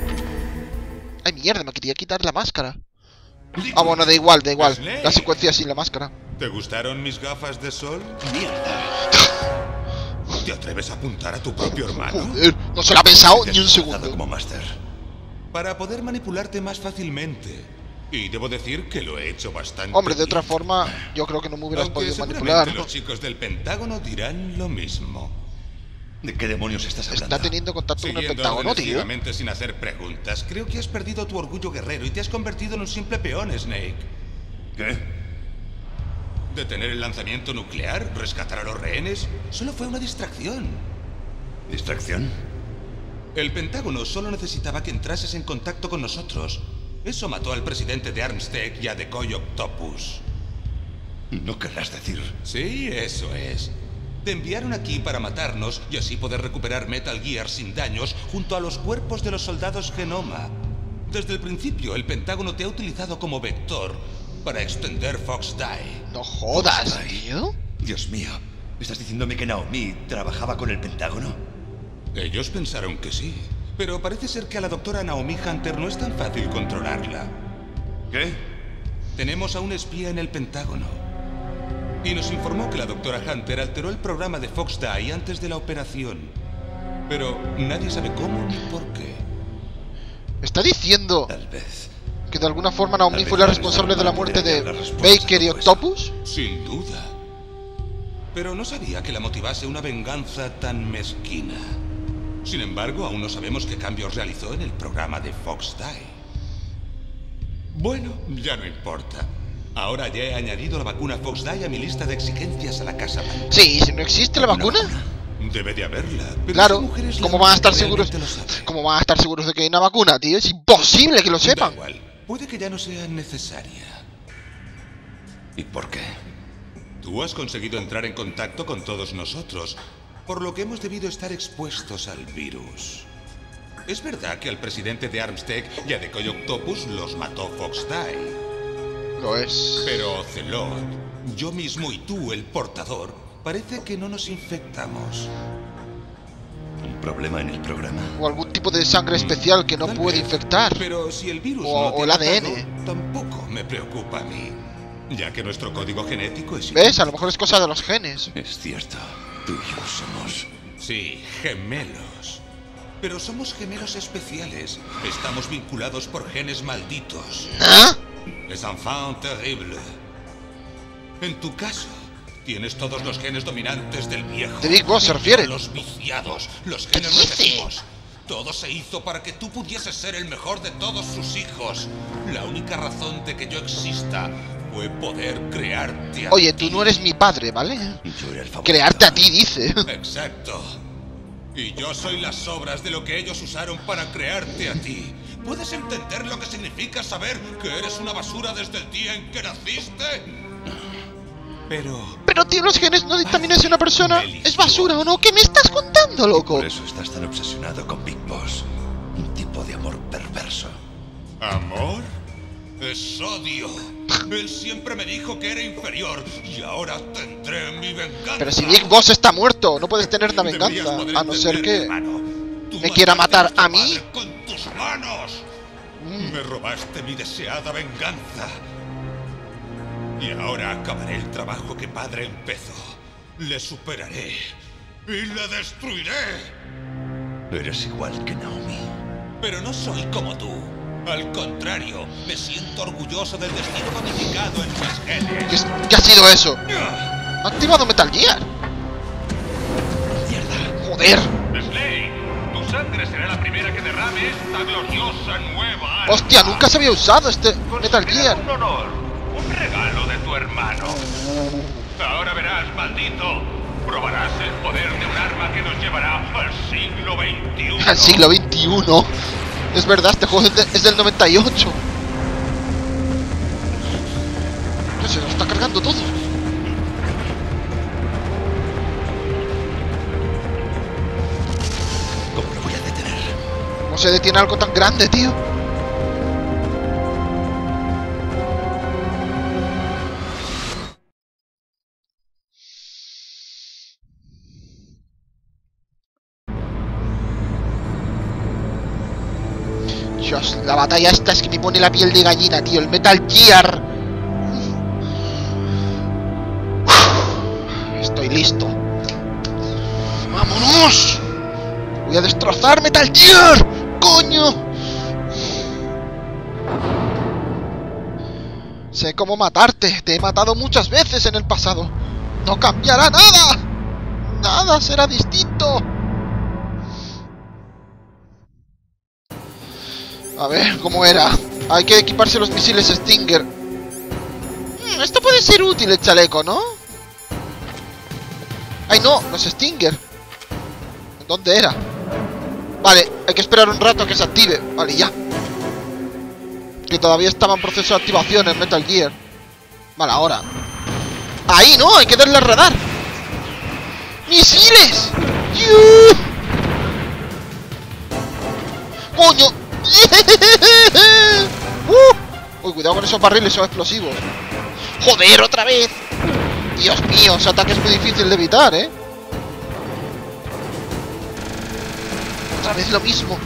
¡Ay, mierda! Me quería quitar la máscara. Ah, bueno, da igual, da igual. Snake. La secuencia sin la máscara. ¿Te gustaron mis gafas de sol? ¡Mierda! ¿Te atreves a apuntar a tu propio hermano? Joder, no se lo ha pensado Te ni has un disfrazado segundo. como máster. Para poder manipularte más fácilmente. Y debo decir que lo he hecho bastante Hombre, de bien. otra forma, yo creo que no me hubieras Aunque podido seguramente manipular, ¿no? los chicos del Pentágono dirán lo mismo. ¿De qué demonios estás hablando? Está teniendo contacto con el Siguiendo Pentágono, órdenes tío. ciegamente sin hacer preguntas, creo que has perdido tu orgullo guerrero y te has convertido en un simple peón, Snake. ¿Qué? Detener el lanzamiento nuclear, rescatar a los rehenes, solo fue una distracción. ¿Distracción? El Pentágono solo necesitaba que entrases en contacto con nosotros. Eso mató al presidente de Armstead y a Decoy Octopus. No querrás decir... Sí, eso es. Te enviaron aquí para matarnos y así poder recuperar Metal Gear sin daños junto a los cuerpos de los soldados Genoma. Desde el principio, el Pentágono te ha utilizado como vector para extender Fox Die. No jodas, Fox Die. tío. Dios mío, ¿estás diciéndome que Naomi trabajaba con el Pentágono? Ellos pensaron que sí, pero parece ser que a la doctora Naomi Hunter no es tan fácil controlarla. ¿Qué? Tenemos a un espía en el Pentágono. Y nos informó que la doctora Hunter alteró el programa de Fox Die antes de la operación. Pero nadie sabe cómo ni por qué. ¿Está diciendo Tal vez. que de alguna forma Naomi Tal vez fue la la responsable de la muerte de debería haber las respuestas Baker y a todo eso. Octopus? Sin duda. Pero no sabía que la motivase una venganza tan mezquina. Sin embargo, aún no sabemos qué cambios realizó en el programa de Fox Die. Bueno, ya no importa. Ahora ya he añadido la vacuna Fox Die a mi lista de exigencias a la Casa Blanca. Sí, si no existe la vacuna. Debe de haberla. Pero Claro, esa mujer es la ¿cómo van a estar única que seguros? realmente lo sabe. ¿Cómo van a estar seguros de que hay una vacuna, tío? Es imposible que lo Da sepan. igual. Puede que ya no sea necesaria. ¿Y por qué? Tú has conseguido entrar en contacto con todos nosotros, por lo que hemos debido estar expuestos al virus. Es verdad que al presidente de Armstead y a Decoy Octopus los mató Fox Die. Lo es. Pero Ocelot, yo mismo y tú, el portador, parece que no nos infectamos. ¿Un problema en el programa? O algún tipo de sangre especial que no Tal puede vez, infectar. Pero si el virus O- no te o el ha A D N. matado, tampoco me preocupa a mí, ya que nuestro código genético es... ¿Ves? A lo mejor es cosa de los genes. Es cierto. Tú y yo somos... Sí, gemelos. Pero somos gemelos especiales. Estamos vinculados por genes malditos. ¿Ah? Les enfants terribles. En tu caso, tienes todos los genes dominantes del viejo. De Big Boss se refiere. Los viciados, los ¿Qué genes dice? recesivos. Todo se hizo para que tú pudieses ser el mejor de todos sus hijos. La única razón de que yo exista fue poder crearte a Oye, ti. tú no eres mi padre, ¿vale? Yo era el favorito. Crearte a ti, dice. Exacto. Y yo soy las sobras de lo que ellos usaron para crearte a ti. ¿Puedes entender lo que significa saber que eres una basura desde el día en que naciste? Pero... Pero tío, los genes no dictaminan si una persona es basura o no. ¿Qué me estás contando, loco? Por eso estás tan obsesionado con Big Boss. Un tipo de amor perverso. ¿Amor? Es odio. Él siempre me dijo que era inferior y ahora tendré mi venganza. Pero si Big Boss está muerto, no puedes tener la Deberías venganza. poder A no ser entenderme, que... hermano. Tú me quiera mataste matar a a mí. nuestro padre con tus manos. Me robaste mi deseada venganza. Y ahora acabaré el trabajo que padre empezó. Le superaré y le destruiré. Eres igual que Naomi. Pero no soy como tú. Al contrario, me siento orgulloso del destino codificado en mis genes. ¿Qué, es- qué ha sido eso? ¿Ha activado Metal Gear? Mierda. Joder. Snake, tú derrame esta gloriosa nueva arma. Hostia, nunca se había usado este Metal Gear. Un honor, un regalo de tu hermano. Ahora verás, maldito. Probarás el poder de un arma que nos llevará al siglo veintiuno. Al siglo veintiuno. Es verdad, este juego es, de, es del noventa y ocho. Ya se lo está cargando todo. ¿Cómo lo voy a detener? ¿Cómo se detiene algo tan grande, tío? Dios, la batalla esta es que me pone la piel de gallina, tío. El Metal Gear. Estoy listo. ¡Vámonos! Voy a destrozar Metal Gear. ¡Coño! Sé cómo matarte. Te he matado muchas veces en el pasado. No cambiará nada. Nada será distinto. A ver, ¿cómo era? Hay que equiparse los misiles Stinger. Hmm, esto puede ser útil, el chaleco, ¿no? ¡Ay, no! Los Stinger. ¿Dónde era? Vale, hay que esperar un rato a que se active. Vale, ya. Que todavía estaba en proceso de activación en Metal Gear. Vale, ahora. ¡Ahí, no! Hay que darle al radar. ¡Misiles! ¡Yuuu! ¡Coño! uh. Uy, cuidado con esos barriles, son explosivos. ¡Joder, otra vez! Dios mío, ese ataque es muy difícil de evitar, ¿eh? Otra vez lo mismo.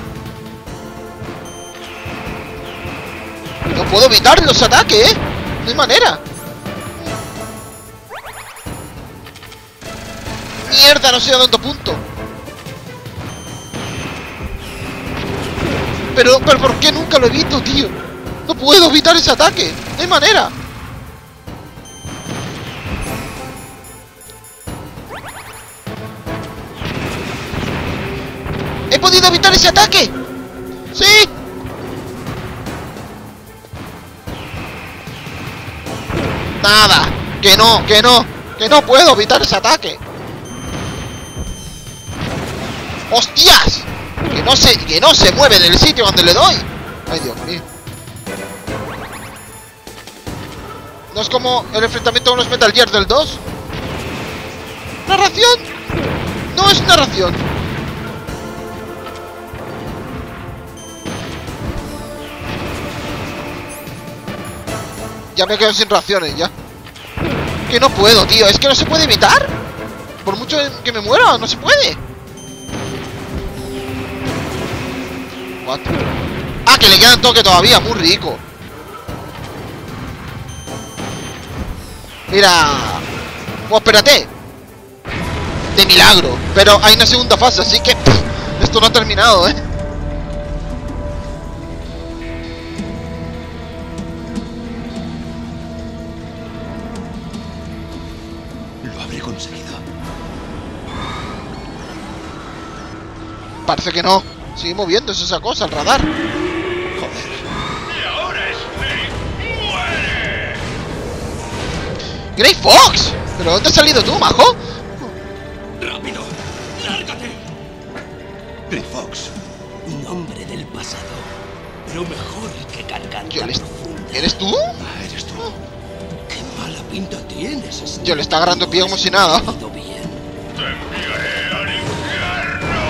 No puedo evitar los ataques, ¿eh? No hay manera. Mierda, no sé a dónde punto. Pero, pero, ¿por qué nunca lo evito, tío? No puedo evitar ese ataque. No hay manera. ¡He podido evitar ese ataque! ¡Sí! Nada. Que no, que no. Que no puedo evitar ese ataque. ¡Hostias! Que no se, que no se mueve del sitio donde le doy. Ay, Dios mío. No es como el enfrentamiento con los Metal Gear del dos. ¿Narración? No es narración. Ya me quedo sin raciones, ya. Que no puedo, tío. Es que no se puede evitar. Por mucho que me muera, no se puede. What? Ah, que le queda un toque todavía, muy rico. Mira. Pues espérate. De milagro. Pero hay una segunda fase, así que pff, esto no ha terminado, eh. Lo habré conseguido. Parece que no. Sigue moviéndose esa cosa, el radar. Joder. Y ahora Snake muere. ¡Grey Fox! ¿Pero dónde has salido tú, majo? ¡Rápido! ¡Lárgate! Grey Fox. Un hombre del pasado, pero mejor que garganta Yo le... profunda. ¿Eres tú? Ah, eres tú. ¡Qué mala pinta tienes, Snake! Yo le está agarrando pie como si nada. Te ha ido bien. Te enviaré al infierno.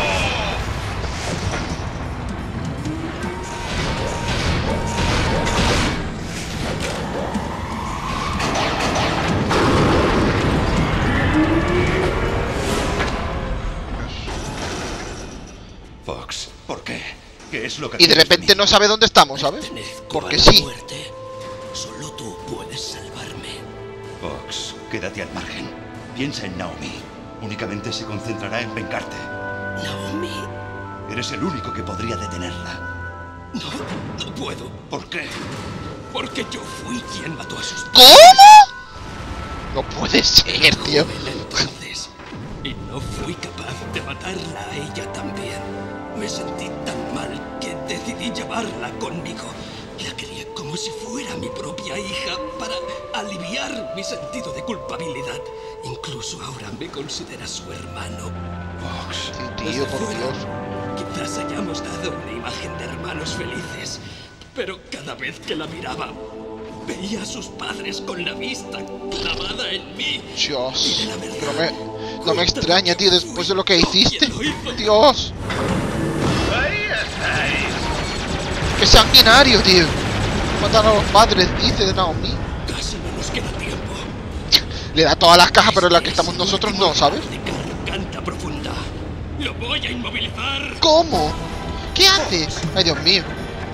Fox, ¿por qué? ¿Qué es lo que Y de quieres repente mí? no sabe dónde estamos, ¿sabes? Pertenezco Porque a la sí. muerte. Solo tú puedes salvarme. Fox, quédate al margen. Piensa en Naomi. Únicamente se concentrará en vengarte. Naomi, Eres el único que podría detenerla. no, no puedo. ¿Por qué? Porque yo fui quien mató a sus ¿Cómo? No puede ser, tío. joven entonces. Y no fui capaz de matarla a ella también. Me sentí tan mal que decidí llevarla conmigo. La quería como si fuera mi propia hija para aliviar mi sentido de culpabilidad. Incluso ahora me considera su hermano. Fox, sí, tío, por Dios. Quizás hayamos dado una imagen de hermanos felices, pero cada vez que la miraba, veía a sus padres con la vista clavada en mí. Dios, pero me, no me extraña, tío, después de lo que hiciste. Dios. Ahí estáis. ¡Qué sanguinario, tío! Matan a los padres, dice de Naomi. Casi no nos queda tiempo. Le da todas las cajas, pero en la que estamos nosotros no, ¿sabes? De garganta profunda. Lo voy a inmovilizar. ¿Cómo? ¿Qué hace? Ay, Dios mío.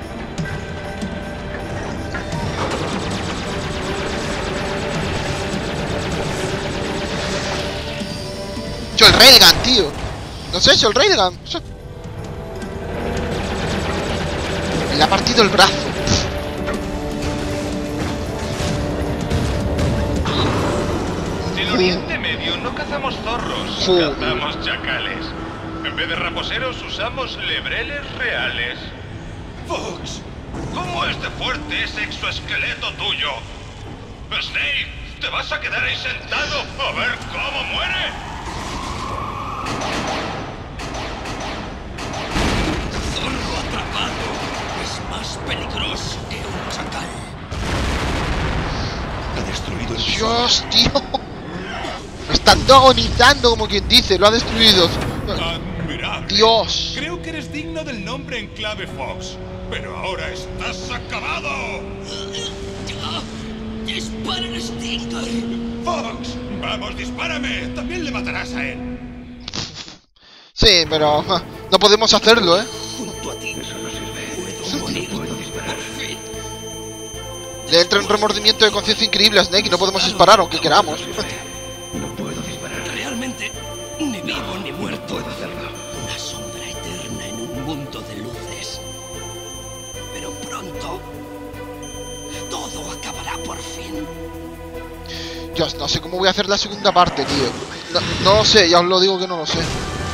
Yo el Railgun, tío. No sé, yo el Railgun. Le ha partido el brazo. En Oriente Medio no cazamos zorros, Joder. cazamos chacales. En vez de raposeros usamos lebreles reales. Fox, ¿cómo es de fuerte ese exoesqueleto tuyo? Snake, ¿te vas a quedar ahí sentado a ver cómo muere? Zorro atrapado es más peligroso que un chacal. Ha destruido el Dios, tío. Me están agonizando, como quien dice. Lo ha destruido. Admirable. Dios. Creo que eres digno del nombre en clave Fox. Pero ahora estás acabado. ¡Dispara, Stinger! Fox, vamos, dispárame. También le matarás a él. Sí, pero ja, no podemos hacerlo, ¿eh? Junto a ti. Eso no sirve. Puedo morir. Puedo disparar. Por fin. Le entra un remordimiento de conciencia increíble a Snake y no podemos disparar, aunque queramos. No puedo disparar. Realmente, ni vivo ni muerto. Puedo hacerlo. Una sombra eterna en un mundo de luces. Pero pronto, todo acabará por fin. Dios, no sé cómo voy a hacer la segunda parte, tío. No, no lo sé, ya os lo digo que no lo sé.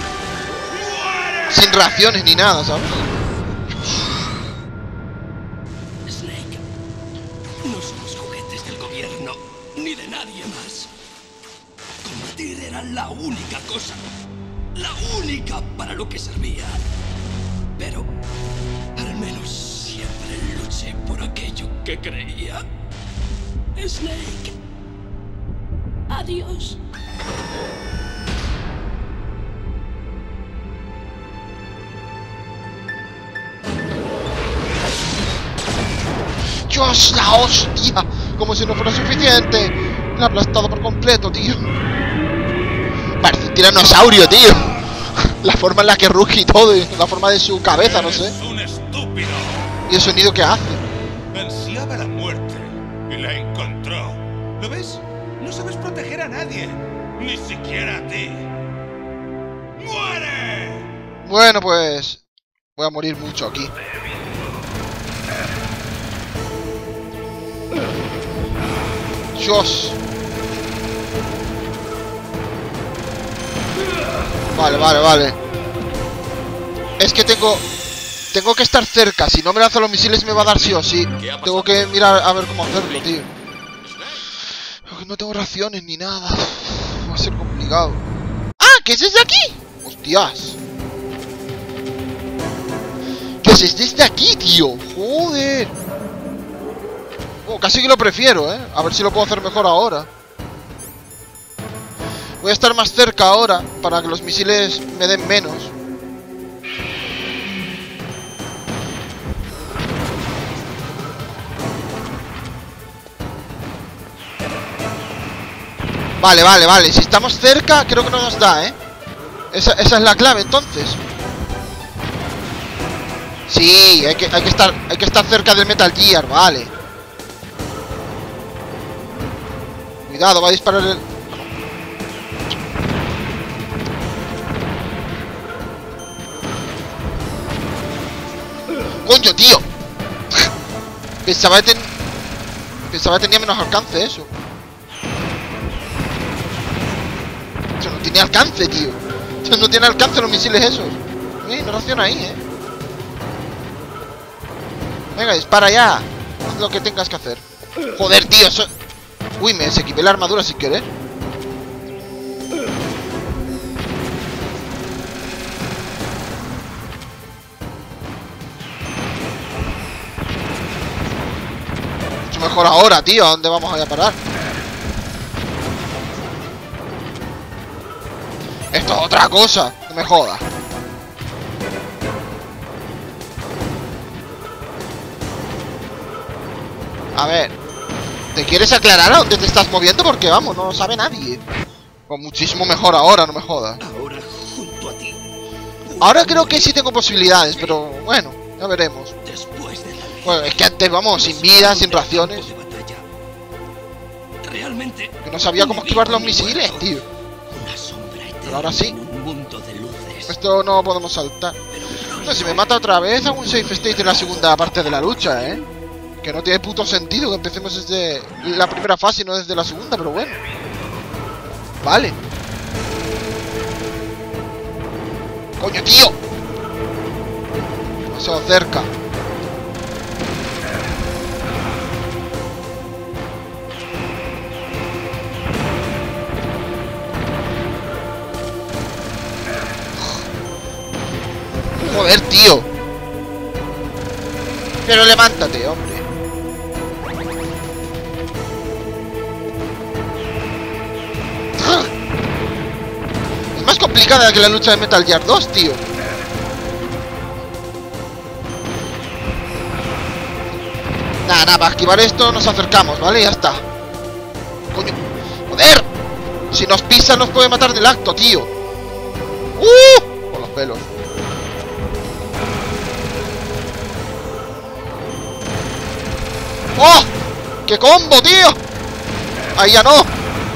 Sin reacciones ni nada, ¿sabes? Snake, no somos juguetes del gobierno, ni de nadie más. Combatir era la única cosa, la única para lo que servía. Pero, al menos siempre luché por aquello que creía. Snake, adiós. Dios, la hostia. Como si no fuera suficiente. Me ha aplastado por completo, tío. Parece un tiranosaurio, tío. La forma en la que ruge y todo, y la forma de su cabeza, no sé. Eres un estúpido. Y el sonido que hace. Ansiaba la muerte y la encontró. ¿Lo ves? No sabes proteger a nadie, ni siquiera a ti. ¡Muere! Bueno, pues voy a morir mucho aquí. Dios. Vale, vale, vale. Es que tengo... Tengo que estar cerca. Si no me lanzo los misiles me va a dar sí o sí. Tengo que mirar a ver cómo hacerlo, tío. Porque no tengo raciones ni nada. Va a ser complicado. ¡Ah! ¿Qué es desde aquí? ¡Hostias! ¿Qué es desde aquí, tío? ¡Joder! Oh, casi que lo prefiero, ¿eh? A ver si lo puedo hacer mejor ahora. Voy a estar más cerca ahora para que los misiles me den menos. Vale, vale, vale. Si estamos cerca, creo que no nos da, ¿eh? Esa, esa es la clave, entonces. Sí, hay que, hay que estar, hay que estar cerca del Metal Gear, vale. Cuidado, va a disparar el... ¡Coño, tío! Pensaba que ten... Pensaba que tenía menos alcance eso. Eso no tiene alcance, tío. Eso no tiene alcance los misiles esos. Eh, no reacciona ahí, eh. Venga, dispara ya. Haz lo que tengas que hacer. Joder, tío, eso... Uy, me desequipé la armadura sin querer. Mucho mejor ahora, tío. ¿A dónde vamos a ir a parar? Esto es otra cosa. No me jodas. A ver, ¿te quieres aclarar a dónde te estás moviendo? Porque vamos, no lo sabe nadie. Pues muchísimo mejor ahora, no me jodas. Ahora junto a ti. Ahora creo que sí tengo posibilidades, pero bueno, ya veremos. Después de la Bueno, es que antes vamos, sin vida, sin raciones. Realmente. Que no sabía cómo esquivar los misiles, tío. Una sombra eterna. Pero ahora sí. En un mundo de luces. Esto no podemos saltar. No, si me mata otra vez, hago un safe state en la segunda parte de la lucha, ¿eh? Que no tiene puto sentido que empecemos desde la primera fase y no desde la segunda, pero bueno. Vale. ¡Coño, tío! Demasiado cerca. Joder, tío. Pero levántate, hombre. Es más complicada que la lucha de Metal Gear dos, tío. Nada, nada, para esquivar esto nos acercamos, ¿vale? Ya está. Coño. ¡Joder! Si nos pisa nos puede matar del acto, tío. ¡Uh! Con los pelos. ¡Oh! ¡Qué combo, tío! ¡Ahí ya no!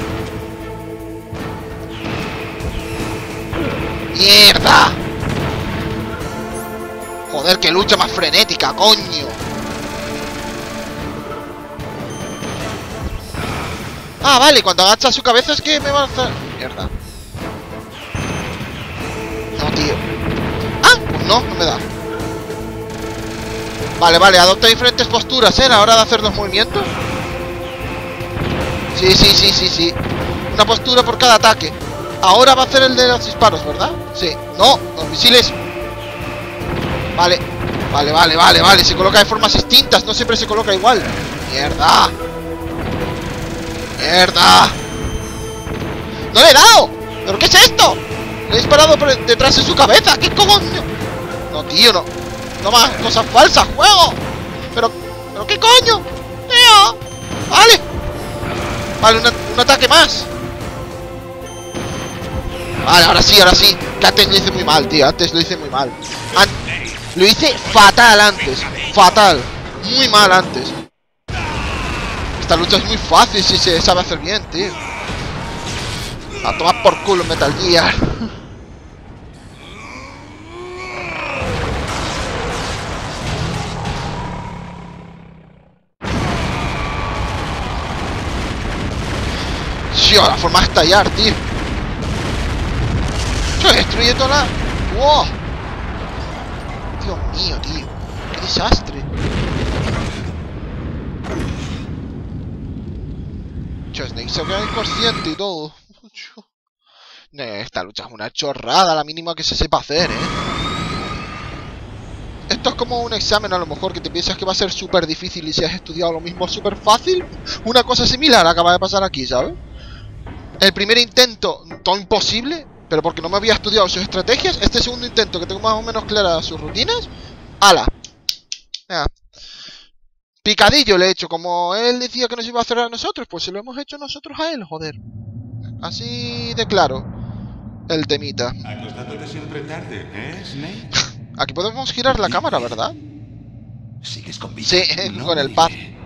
¡Mierda! Joder, qué lucha más frenética, coño. Ah, vale, cuando agacha su cabeza es que me va a hacer... Mierda. No, tío. Ah, pues no, no me da. Vale, vale, adopta diferentes posturas, ¿eh? A la hora de hacer los movimientos. Sí, sí, sí, sí, sí. Una postura por cada ataque. Ahora va a hacer el de los disparos, ¿verdad? Sí. No, los misiles. Vale. Vale, vale, vale, vale. Se coloca de formas distintas, no siempre se coloca igual. Mierda. Mierda. ¡No le he dado! ¿Pero qué es esto? Le he disparado por detrás de su cabeza. ¿Qué coño? No, tío, no. No más cosas falsas, juego. Pero, pero qué coño. Tío. Vale. Vale, una, un ataque más. Vale, ahora sí, ahora sí. Que antes lo hice muy mal, tío. Antes lo hice muy mal. An lo hice fatal antes. Fatal. Muy mal antes. Esta lucha es muy fácil si se sabe hacer bien, tío. A tomar por culo Metal Gear. Tío, la forma de estallar, tío. Tío, destruye toda la... ¡Wow! Dios mío, tío. ¡Qué desastre! Tío, Snake se queda inconsciente y todo. No, esta lucha es una chorrada, la mínima que se sepa hacer, ¿eh? Esto es como un examen a lo mejor que te piensas que va a ser súper difícil y si has estudiado lo mismo súper fácil. Una cosa similar acaba de pasar aquí, ¿sabes? El primer intento, todo imposible, pero porque no me había estudiado sus estrategias. Este segundo intento, que tengo más o menos claras sus rutinas. ¡Hala! Venga. Picadillo le he hecho. Como él decía que nos iba a hacer a nosotros, pues se lo hemos hecho nosotros a él, joder. Así de claro. El temita. Acostándote siempre tarde, ¿eh, Snake? Aquí podemos girar la cámara, ¿verdad? ¿Sigues con vida? Sí, No, con el muy pad. bien.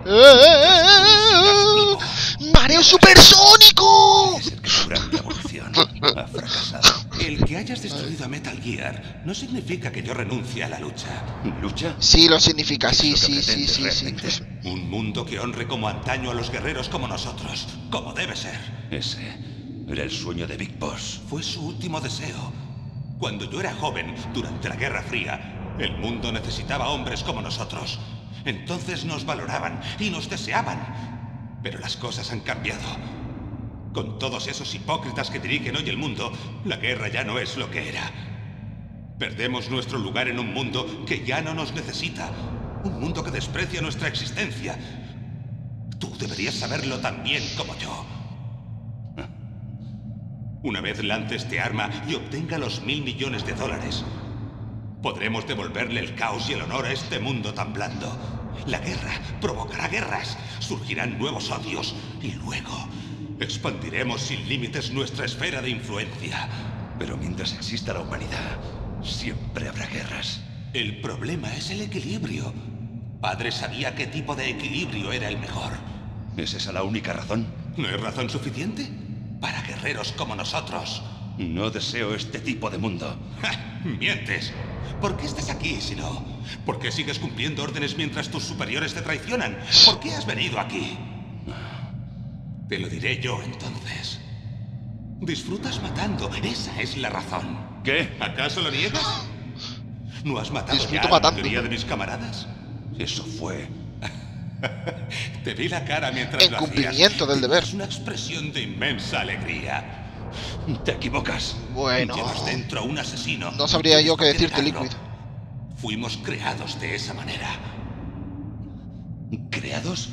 ¡Mareo supersónico! Parece ser que tu gran revolución ha fracasado. El que hayas destruido a Metal Gear no significa que yo renuncie a la lucha. ¿Lucha? Sí, lo significa, ¿Es sí, lo que sí, sí, pretendes sí, sí. realmente? Un mundo que honre como antaño a los guerreros como nosotros, como debe ser. Ese era el sueño de Big Boss. Fue su último deseo. Cuando yo era joven, durante la Guerra Fría, el mundo necesitaba hombres como nosotros. Entonces nos valoraban y nos deseaban. Pero las cosas han cambiado. Con todos esos hipócritas que dirigen hoy el mundo, la guerra ya no es lo que era. Perdemos nuestro lugar en un mundo que ya no nos necesita. Un mundo que desprecia nuestra existencia. Tú deberías saberlo tan bien como yo. Una vez lance este arma y obtenga los mil millones de dólares, podremos devolverle el caos y el honor a este mundo tan blando. La guerra provocará guerras, surgirán nuevos odios y luego expandiremos sin límites nuestra esfera de influencia. Pero mientras exista la humanidad, siempre habrá guerras. El problema es el equilibrio. Padre sabía qué tipo de equilibrio era el mejor. ¿Es esa la única razón? ¿No es razón suficiente? Para guerreros como nosotros. No deseo este tipo de mundo. ¡Ja! ¡Mientes! ¿Por qué estás aquí, si no? ¿Por qué sigues cumpliendo órdenes mientras tus superiores te traicionan? ¿Por qué has venido aquí? Te lo diré yo, entonces. Disfrutas matando, esa es la razón. ¿Qué? ¿Acaso lo niegas? ¿No has matado Disfruto ya a la matando. mayoría de mis camaradas? Eso fue... Te vi la cara mientras En lo cumplimiento hacías. del deber. Es una expresión de inmensa alegría. Te equivocas. Bueno, Llevas dentro a un asesino. no sabría yo qué Tienes por decirte, negarlo. Liquid. Fuimos creados de esa manera. ¿Creados?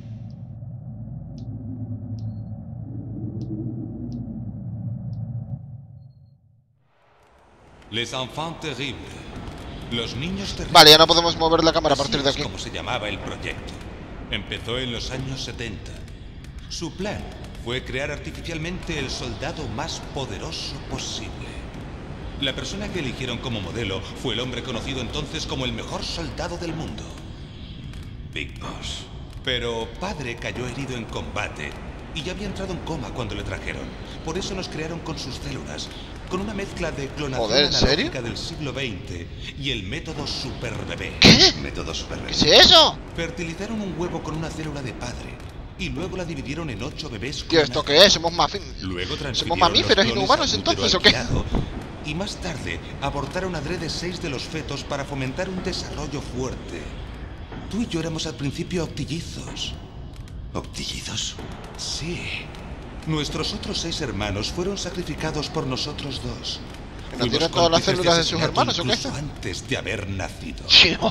Les enfants terribles. Los niños terribles. Vale, ya no podemos mover la cámara a Así partir de es aquí. como se llamaba el proyecto. Empezó en los años setenta. Su plan fue crear artificialmente el soldado más poderoso posible. La persona que eligieron como modelo fue el hombre conocido entonces como el mejor soldado del mundo, Big Boss. Pero padre cayó herido en combate y ya había entrado en coma cuando le trajeron. Por eso nos crearon con sus células, con una mezcla de clonación Joder, ¿en serio? analógica del siglo veinte y el método superbebé. ¿Qué? Método superbebé. ¿Qué es eso? Fertilizaron un huevo con una célula de padre y luego la dividieron en ocho bebés. Tío, ¿esto qué es? Somos mafin... Luego ¿Somos transfirieron mamíferos los clones inhumanos al útero entonces o qué? alquilado, y más tarde abortaron adrede seis de los fetos para fomentar un desarrollo fuerte. Tú y yo éramos al principio octillizos. ¿Octillizos? Sí. Nuestros otros seis hermanos fueron sacrificados por nosotros dos. ¿Que Fuimos nacieron todas las cómplices células de sus asesinato hermanos o qué? incluso antes de haber nacido. Tío.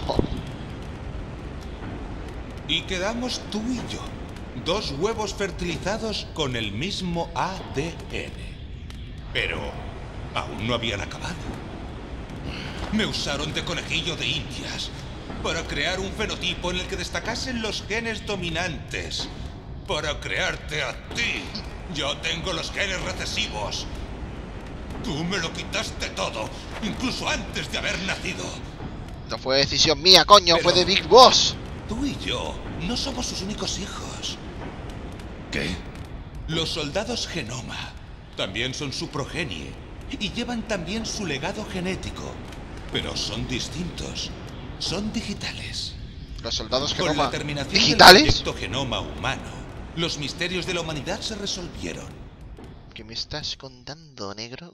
Y quedamos tú y yo, dos huevos fertilizados con el mismo A D N. Pero aún no habían acabado. Me usaron de conejillo de indias para crear un fenotipo en el que destacasen los genes dominantes. Para crearte a ti. Yo tengo los genes recesivos. Tú me lo quitaste todo, incluso antes de haber nacido. No fue decisión mía, coño, Pero- fue de Big Boss. Tú y yo no somos sus únicos hijos. ¿Qué? Los soldados Genoma también son su progenie y llevan también su legado genético, pero son distintos, son digitales. Los soldados Con Genoma la terminación digitales. del proyecto Genoma humano, los misterios de la humanidad se resolvieron. ¿Qué me estás contando, negro?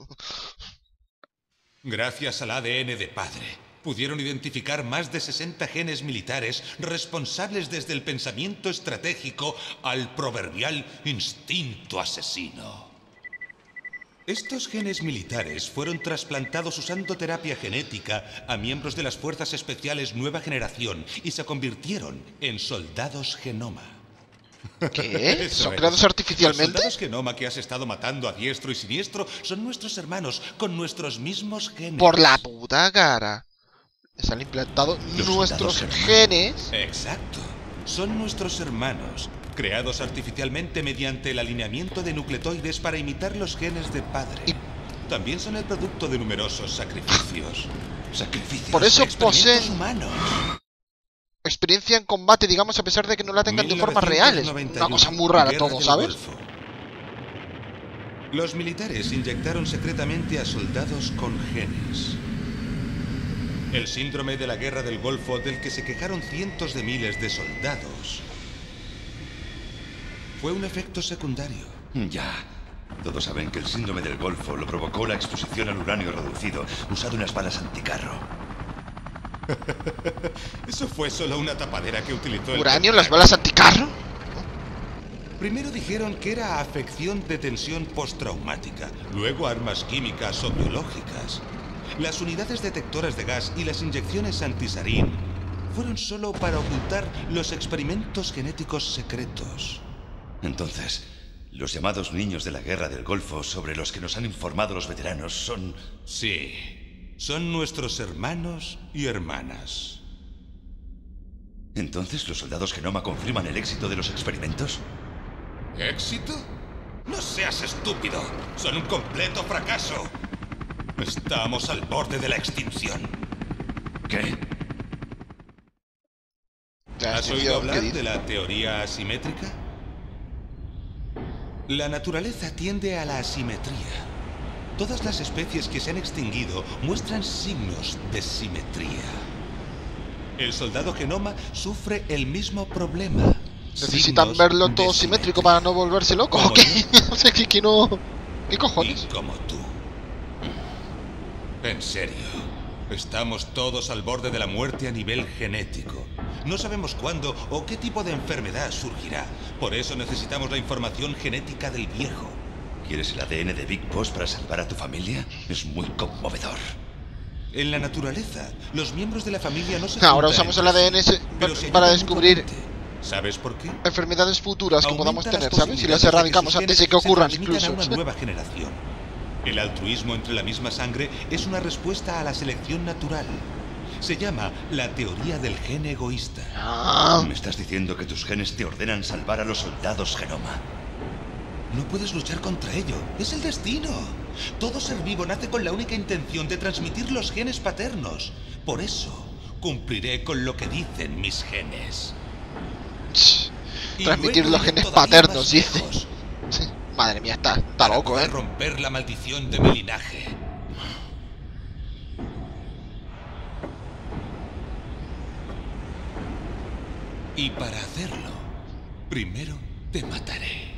Gracias al A D N de padre, pudieron identificar más de sesenta genes militares responsables desde el pensamiento estratégico al proverbial instinto asesino. Estos genes militares fueron trasplantados usando terapia genética a miembros de las Fuerzas Especiales Nueva Generación y se convirtieron en soldados Genoma. ¿Qué? Eso ¿Son es. creados Los artificialmente? soldados Genoma que has estado matando a diestro y siniestro son nuestros hermanos, con nuestros mismos genes. Por la puta cara. Les han implantado Los nuestros soldados Genoma. genes. Exacto. Son nuestros hermanos, creados artificialmente mediante el alineamiento de nucleotides para imitar los genes de padre. También son el producto de numerosos sacrificios. Sacrificios. Por eso Experimentos poseen humanos. experiencia en combate, digamos, a pesar de que no la tengan de forma real. Es una cosa muy rara Guerra todo, del ¿sabes? Golfo. Los militares inyectaron secretamente a soldados con genes. El síndrome de la Guerra del Golfo, del que se quejaron cientos de miles de soldados, fue un efecto secundario. Ya. Todos saben que el síndrome del Golfo lo provocó la exposición al uranio reducido usado en las balas anticarro. Eso fue solo una tapadera que utilizó el... ¿Uranio en las balas anticarro? Primero dijeron que era afección de tensión postraumática, luego armas químicas o biológicas. Las unidades detectoras de gas y las inyecciones antisarín fueron solo para ocultar los experimentos genéticos secretos. Entonces, los llamados niños de la guerra del Golfo sobre los que nos han informado los veteranos son... Sí, son nuestros hermanos y hermanas. ¿Entonces los soldados Genoma confirman el éxito de los experimentos? ¿Éxito? No seas estúpido. Son un completo fracaso. Estamos al borde de la extinción. ¿Qué? ¿Has oído hablar de la teoría asimétrica? La naturaleza tiende a la asimetría. Todas las especies que se han extinguido muestran signos de simetría. El soldado Genoma sufre el mismo problema. Necesitan verlo todo simétrico para no volverse loco. ¿O qué? O sea, que, que no... ¿Qué cojones? Y como tú. En serio. Estamos todos al borde de la muerte a nivel genético. No sabemos cuándo o qué tipo de enfermedad surgirá. Por eso necesitamos la información genética del viejo. ¿Quieres el A D N de Big Boss para salvar a tu familia? Es muy conmovedor. En la naturaleza, los miembros de la familia no se... Ahora usamos el A D N para descubrir... ¿Sabes por qué? Enfermedades futuras que Aumenta podamos tener, las ¿sabes? Y las erradicamos antes de que ocurran, incluso. A una nueva generación. El altruismo entre la misma sangre es una respuesta a la selección natural. Se llama la teoría del gen egoísta. Ah. ¿Me estás diciendo que tus genes te ordenan salvar a los soldados Genoma? No puedes luchar contra ello. Es el destino. Todo ser vivo nace con la única intención de transmitir los genes paternos. Por eso, cumpliré con lo que dicen mis genes. Transmitir los genes paternos, dice. Sí. Madre mía, está, está loco, ¿eh? Romper la maldición de mi linaje. Y para hacerlo, primero te mataré.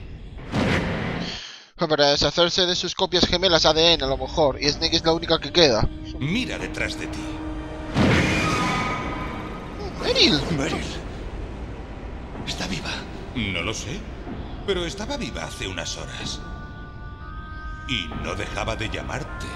Para deshacerse de sus copias gemelas A D N, a lo mejor. Y Snake es la única que queda. Mira detrás de ti. ¡Meryl! ¡Meryl! ¿Está viva? No lo sé, pero estaba viva hace unas horas. Y no dejaba de llamarte.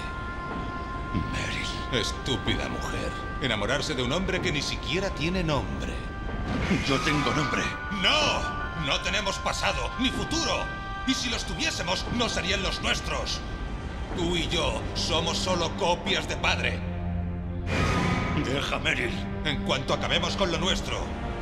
Meryl. Estúpida mujer. Enamorarse de un hombre que ni siquiera tiene nombre. Yo tengo nombre. ¡No! No tenemos pasado ni futuro. Y si los tuviésemos, no serían los nuestros. Tú y yo somos solo copias de padre. Deja, Meryl. En cuanto acabemos con lo nuestro.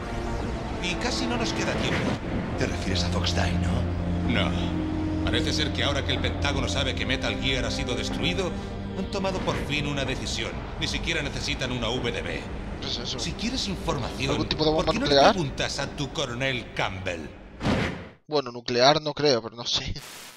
Y casi no nos queda tiempo. ¿Te refieres a Fox Die, no? No. Parece ser que ahora que el Pentágono sabe que Metal Gear ha sido destruido, han tomado por fin una decisión. Ni siquiera necesitan una V D B. Pues eso. Si quieres información, ¿algún tipo de bomba ¿por qué no nuclear? le preguntas a tu coronel Campbell? Bueno, nuclear no creo, pero no sé.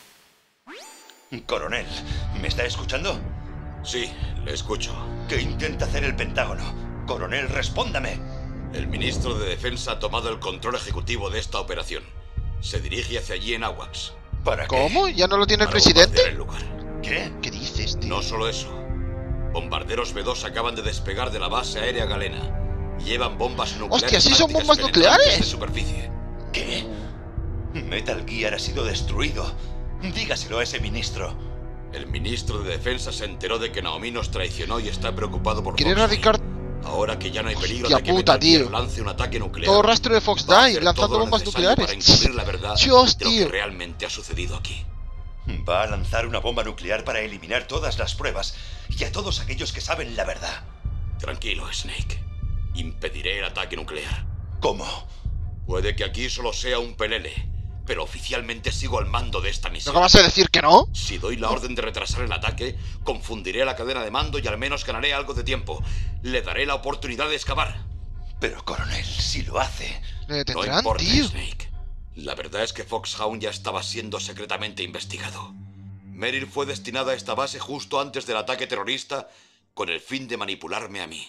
Coronel, ¿me está escuchando? Sí, le escucho. ¿Qué intenta hacer el Pentágono? Coronel, respóndame. El ministro de Defensa ha tomado el control ejecutivo de esta operación. Se dirige hacia allí en AWACS. ¿Para qué? ¿Cómo? ¿Ya no lo tiene el Para presidente? bombardear el lugar. ¿Qué? ¿Qué dices, tío? No solo eso. Bombarderos B dos acaban de despegar de la base aérea Galena. Llevan bombas nucleares. ¡Hostia, sí son tácticas bombas penetrantes nucleares! de superficie. ¿Qué? Metal Gear ha sido destruido. Dígaselo a ese ministro. El ministro de Defensa se enteró de que Naomi nos traicionó y está preocupado por Quiere Fox Die. erradicar Ahora que ya no hay peligro Hostia de que puta, Metal Gear tío. lance un ataque nuclear. todo rastro de Fox va a Die hacer lanzando todo lo bombas necesario nucleares. Para encubrir la verdad Dios, de lo tío. que realmente ha sucedido aquí. Va a lanzar una bomba nuclear para eliminar todas las pruebas y a todos aquellos que saben la verdad. Tranquilo, Snake. Impediré el ataque nuclear. ¿Cómo? Puede que aquí solo sea un pelele, pero oficialmente sigo al mando de esta ¿No misión. acabas de decir que no? Si doy la orden de retrasar el ataque, confundiré la cadena de mando y al menos ganaré algo de tiempo. Le daré la oportunidad de excavar. Pero, coronel, si lo hace... Le No detendrán, importa, tío. Snake. La verdad es que Foxhound ya estaba siendo secretamente investigado. Meryl fue destinada a esta base justo antes del ataque terrorista con el fin de manipularme a mí.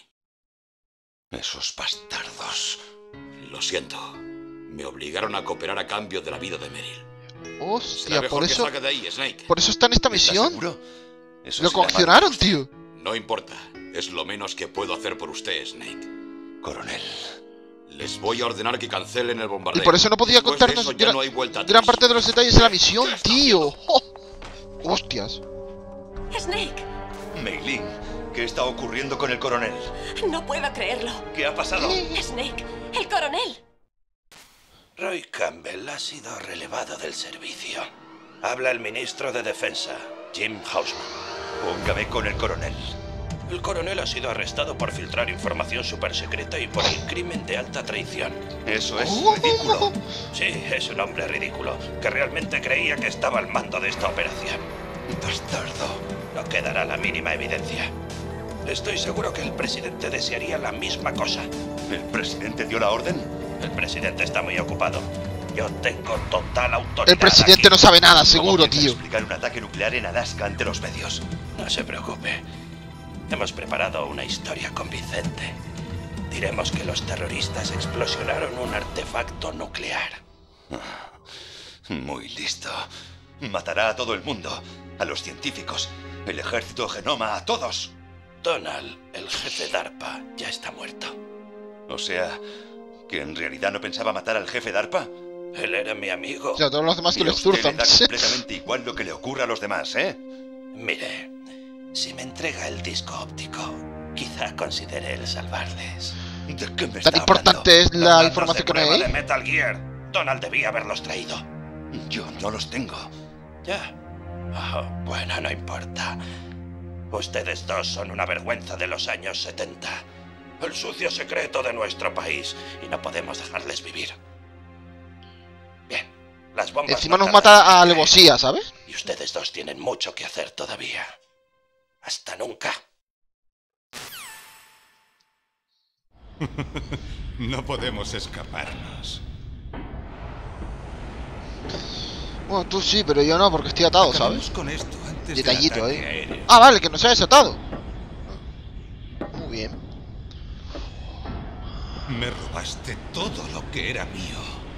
Esos bastardos. Lo siento. Me obligaron a cooperar a cambio de la vida de Meryl. Hostia, mejor por que eso... salga de ahí, Snake. Por eso está en esta ¿Estás misión. seguro? Eso Lo sí la coaccionaron, madre. tío. No importa. Es lo menos que puedo hacer por usted, Snake. Coronel. Les voy a ordenar que cancelen el Y bombardeo. por eso no podía Después de contarnos eso ya gran, no hay vuelta atrás. gran parte de los detalles de la misión, tío. ¡Oh! Hostias. Snake, Mei Ling, ¿qué está ocurriendo con el coronel? no puedo creerlo. ¿Qué ha pasado? Snake, el coronel. Roy Campbell ha sido relevado del servicio. Habla el ministro de Defensa, Jim Hausman. Póngame con el coronel. El coronel ha sido arrestado por filtrar información supersecreta y por el crimen de alta traición. Eso es Oh. ridículo. Sí, es un hombre ridículo, que realmente creía que estaba al mando de esta operación. Bastardo. No quedará la mínima evidencia. Estoy seguro que el presidente desearía la misma cosa. ¿El presidente dio la orden? El presidente está muy ocupado. Yo tengo total autoridad. El presidente aquí. no sabe nada, ¿Cómo seguro, piensa tío. explicar un ataque nuclear en Alaska ante los medios? No se preocupe. Hemos preparado una historia convincente. Diremos que los terroristas explosionaron un artefacto nuclear. Muy listo. Matará a todo el mundo. A los científicos. El ejército Genoma, a todos. Donald, el jefe DARPA, ya está muerto. O sea, que en realidad no pensaba matar al jefe DARPA. Él era mi amigo. O sea, todos los demás que Y a les usted le turzan. da completamente igual lo que le ocurra a los demás, ¿eh? Mire, si me entrega el disco óptico, quizá considere el salvarles. ¿De qué me Tan está importante es Los la datos información de que prueba hay. de Metal Gear. Donald debía haberlos traído. hablando? Yo no los tengo. Ya. Oh, bueno, no importa. Ustedes dos son una vergüenza de los años setenta. El sucio secreto de nuestro país. Y no podemos dejarles vivir. Bien. Las bombas Encima no nos tardan en mata a caer. alevosía, ¿sabes? Y ustedes dos tienen mucho que hacer todavía. Hasta nunca. No podemos escaparnos. Bueno, tú sí, pero yo no, porque estoy atado, Acabemos ¿sabes? con esto antes del Detallito, ataque ¿eh? aéreo. Ah, vale, que no se ha desatado. Muy bien. Me robaste todo lo que era mío.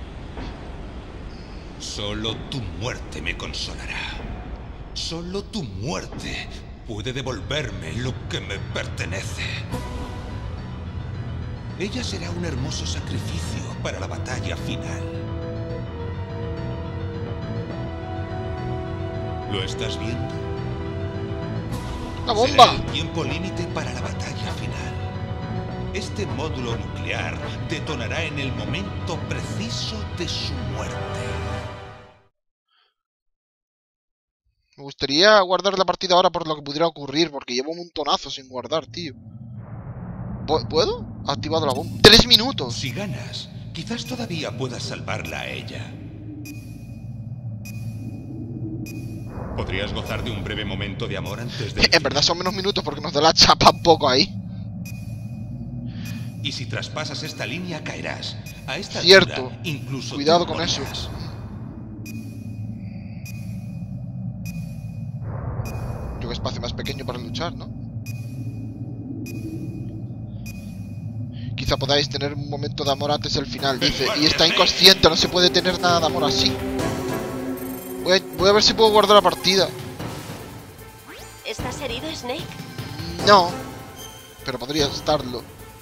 Solo tu muerte me consolará. Solo tu muerte puede devolverme lo que me pertenece. Ella será un hermoso sacrificio para la batalla final. ¿Lo estás viendo? ¡La bomba! Será el tiempo límite para la batalla final. Este módulo nuclear detonará en el momento preciso de su muerte. Me gustaría guardar la partida ahora por lo que pudiera ocurrir, porque llevo un montonazo sin guardar, tío. ¿Pu- ¿Puedo? Ha activado la bomba. ¡Tres minutos! Si ganas, quizás todavía puedas salvarla a ella. ¿Podrías gozar de un breve momento de amor antes de... En verdad son menos minutos porque nos da la chapa un poco ahí. Y si traspasas esta línea, caerás. A esta Cierto. altura, incluso Cuidado tú con eso. morirás. Yo que espacio más pequeño para luchar, ¿no? Quizá podáis tener un momento de amor antes del final, dice. Y está inconsciente, no se puede tener nada de amor así. Voy a, voy a ver si puedo guardar la partida. ¿Estás herido, Snake? No. Pero podría estarlo.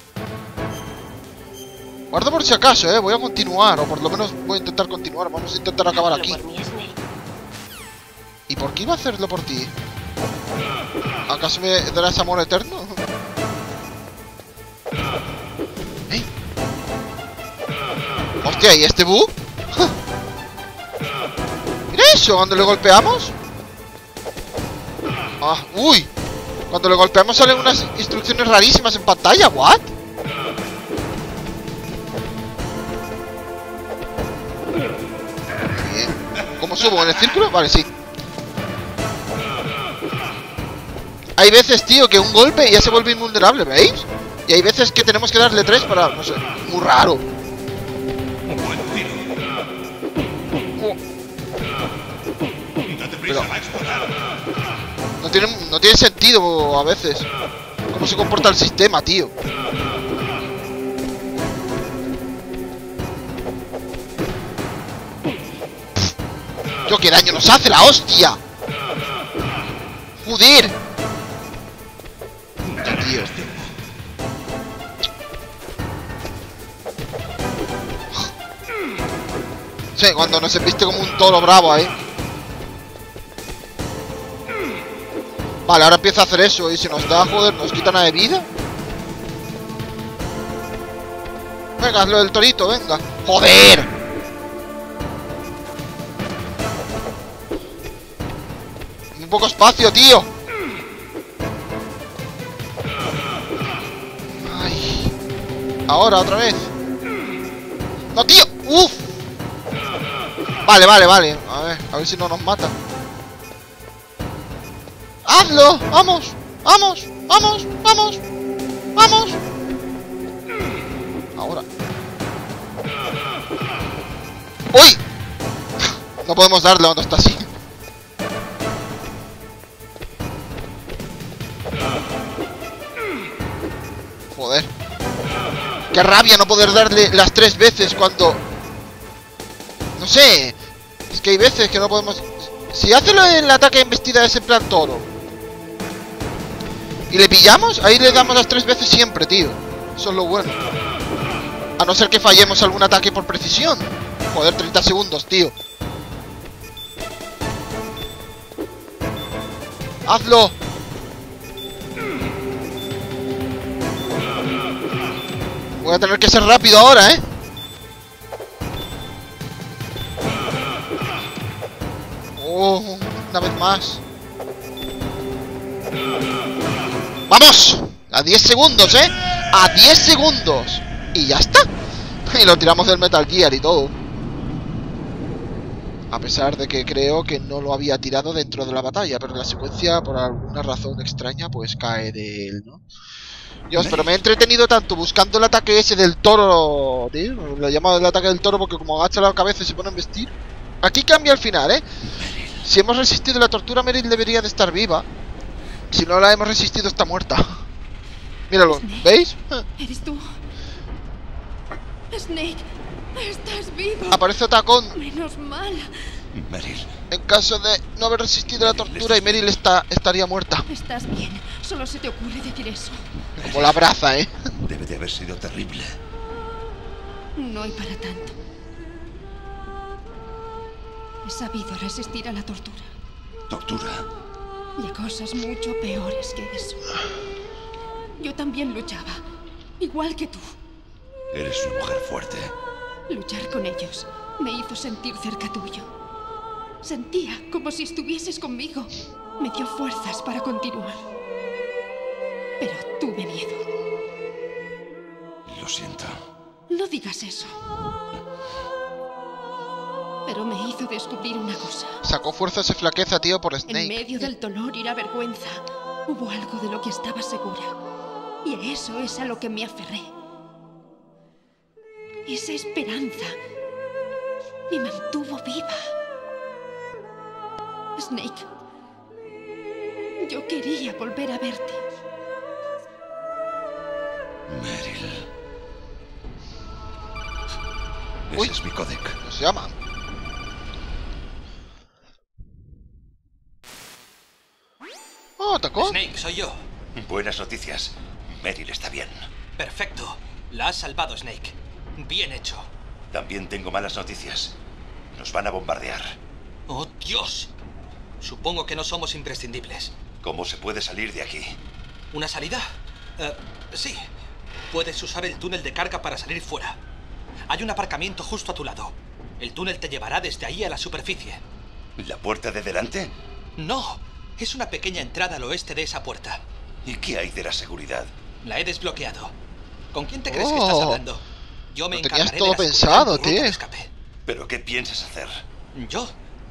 Guardo por si acaso, eh. Voy a continuar. O por lo menos voy a intentar continuar. Vamos a intentar acabar Hazlo aquí. por mí, Snake. ¿Y por qué iba a hacerlo por ti? ¿Acaso me darás amor eterno? ¿Eh? Hostia, ¿y este bug? Mira eso, cuando le golpeamos. Ah, uy. Cuando le golpeamos salen unas instrucciones rarísimas en pantalla, ¿what? Bien. ¿Cómo subo? ¿En el círculo? Vale, sí. Hay veces, tío, que un golpe ya se vuelve invulnerable, ¿veis? Y hay veces que tenemos que darle tres para... no sé, muy raro. Un buen tiro. Date prisa, Pero- va a explotar. No tiene, no tiene sentido a veces cómo se comporta el sistema, tío. Tío, qué daño nos hace la hostia. Joder. Ya, tío. Sí, cuando nos viste como un toro bravo ahí. Vale, ahora empieza a hacer eso. Y si nos da, joder, nos quita nada de vida. Venga, lo del torito, venga. ¡Joder! Un poco espacio, tío. Ay. Ahora, otra vez. ¡No, tío! ¡Uf! Vale, vale, vale. A ver, a ver si no nos mata. ¡Hazlo! ¡Vamos! ¡Vamos! ¡Vamos! ¡Vamos! ¡Vamos! Ahora. ¡Uy! No podemos darle cuando está así. Joder. Qué rabia no poder darle las tres veces cuando... No sé. Es que hay veces que no podemos... Si hace lo del ataque de embestida ese plan toro y le pillamos, ahí le damos las tres veces siempre, tío. Eso es lo bueno. A no ser que fallemos algún ataque por precisión. Joder, treinta segundos, tío. ¡Hazlo! Voy a tener que ser rápido ahora, ¿eh? Oh, una vez más. ¡Vamos! A diez segundos, ¿eh? A diez segundos. Y ya está. Y lo tiramos del Metal Gear y todo. A pesar de que creo que no lo había tirado dentro de la batalla, pero la secuencia, por alguna razón extraña, pues cae de él, ¿no? Dios, pero me he entretenido tanto buscando el ataque ese del toro, tío. Lo he llamado el ataque del toro porque como agacha la cabeza y se pone a embestir. Aquí cambia al final, ¿eh? Si hemos resistido la tortura, Meryl debería de estar viva. Si no la hemos resistido, está muerta. Míralo, Snake, ¿veis? ¿Eres tú? Snake, estás vivo. Aparece Tacón. Menos mal. Meryl. En caso de no haber resistido la tortura y Meryl está, estaría muerta. Estás bien. Solo se te ocurre decir eso. Como la abraza, ¿eh? Debe de haber sido terrible. No hay para tanto. He sabido resistir a la tortura. ¿Tortura? Y a cosas mucho peores que eso. Yo también luchaba. Igual que tú. Eres una mujer fuerte. Luchar con ellos me hizo sentir cerca tuyo. Sentía como si estuvieses conmigo. Me dio fuerzas para continuar. Pero tuve miedo. Lo siento. No digas eso. Pero me hizo descubrir una cosa. Sacó fuerzas y flaqueza, tío, por Snake. En medio del dolor y la vergüenza, hubo algo de lo que estaba segura. Y a eso es a lo que me aferré. Esa esperanza me mantuvo viva. Snake, yo quería volver a verte. Meryl. Ese Uy, es mi códec. ¿cómo se llama? Oh, Tacón. Snake, soy yo. Buenas noticias. Meryl está bien. Perfecto. La has salvado, Snake. Bien hecho. También tengo malas noticias. Nos van a bombardear. ¡Oh, Dios! Supongo que no somos imprescindibles. ¿Cómo se puede salir de aquí? ¿Una salida? Eh, sí. Puedes usar el túnel de carga para salir fuera. Hay un aparcamiento justo a tu lado. El túnel te llevará desde ahí a la superficie. ¿La puerta de delante? No. Es una pequeña entrada al oeste de esa puerta. ¿Y qué hay de la seguridad? La he desbloqueado. ¿Con quién te crees Oh. que estás hablando? Yo me Lo tenías encargaré todo de la pensado, seguridad en tu ruta tío. de escape. ¿Pero qué piensas hacer? Yo...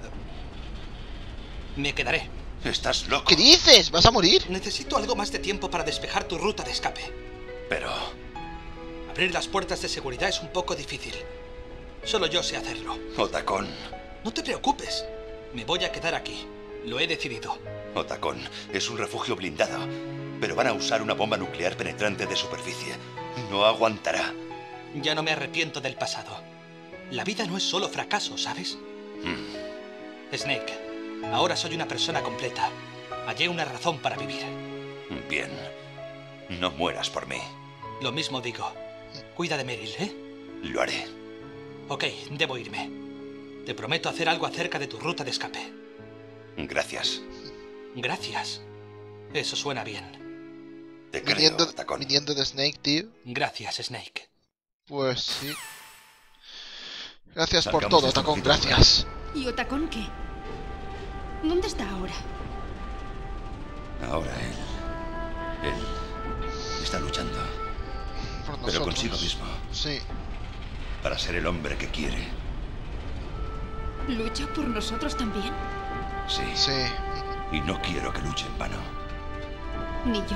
Me quedaré. ¿Estás loco? ¿Qué dices? ¿Vas a morir? Necesito algo más de tiempo para despejar tu ruta de escape. Pero... Abrir las puertas de seguridad es un poco difícil. Solo yo sé hacerlo. Otacón. No te preocupes. Me voy a quedar aquí. Lo he decidido. Otacón es un refugio blindado. Pero van a usar una bomba nuclear penetrante de superficie. No aguantará. Ya no me arrepiento del pasado. La vida no es solo fracaso, ¿sabes? Mm. Snake, ahora soy una persona completa. Hallé una razón para vivir. Bien. No mueras por mí. Lo mismo digo. Cuida de Meryl, ¿eh? Lo haré. Ok, debo irme. Te prometo hacer algo acerca de tu ruta de escape. Gracias. Gracias. Eso suena bien. Te creo, Viniendo, Tacón. viniendo de Snake, tío. Gracias, Snake. Pues sí. Gracias por Salgamos todo, de esta Tacón, poquito. gracias. ¿Y Otacón qué? ¿Dónde está ahora? Ahora él... Él... está luchando. Por Pero nosotros. consigo mismo. Sí. Para ser el hombre que quiere. ¿Lucha por nosotros también? Sí. Sí. Y no quiero que luche en vano. Ni yo.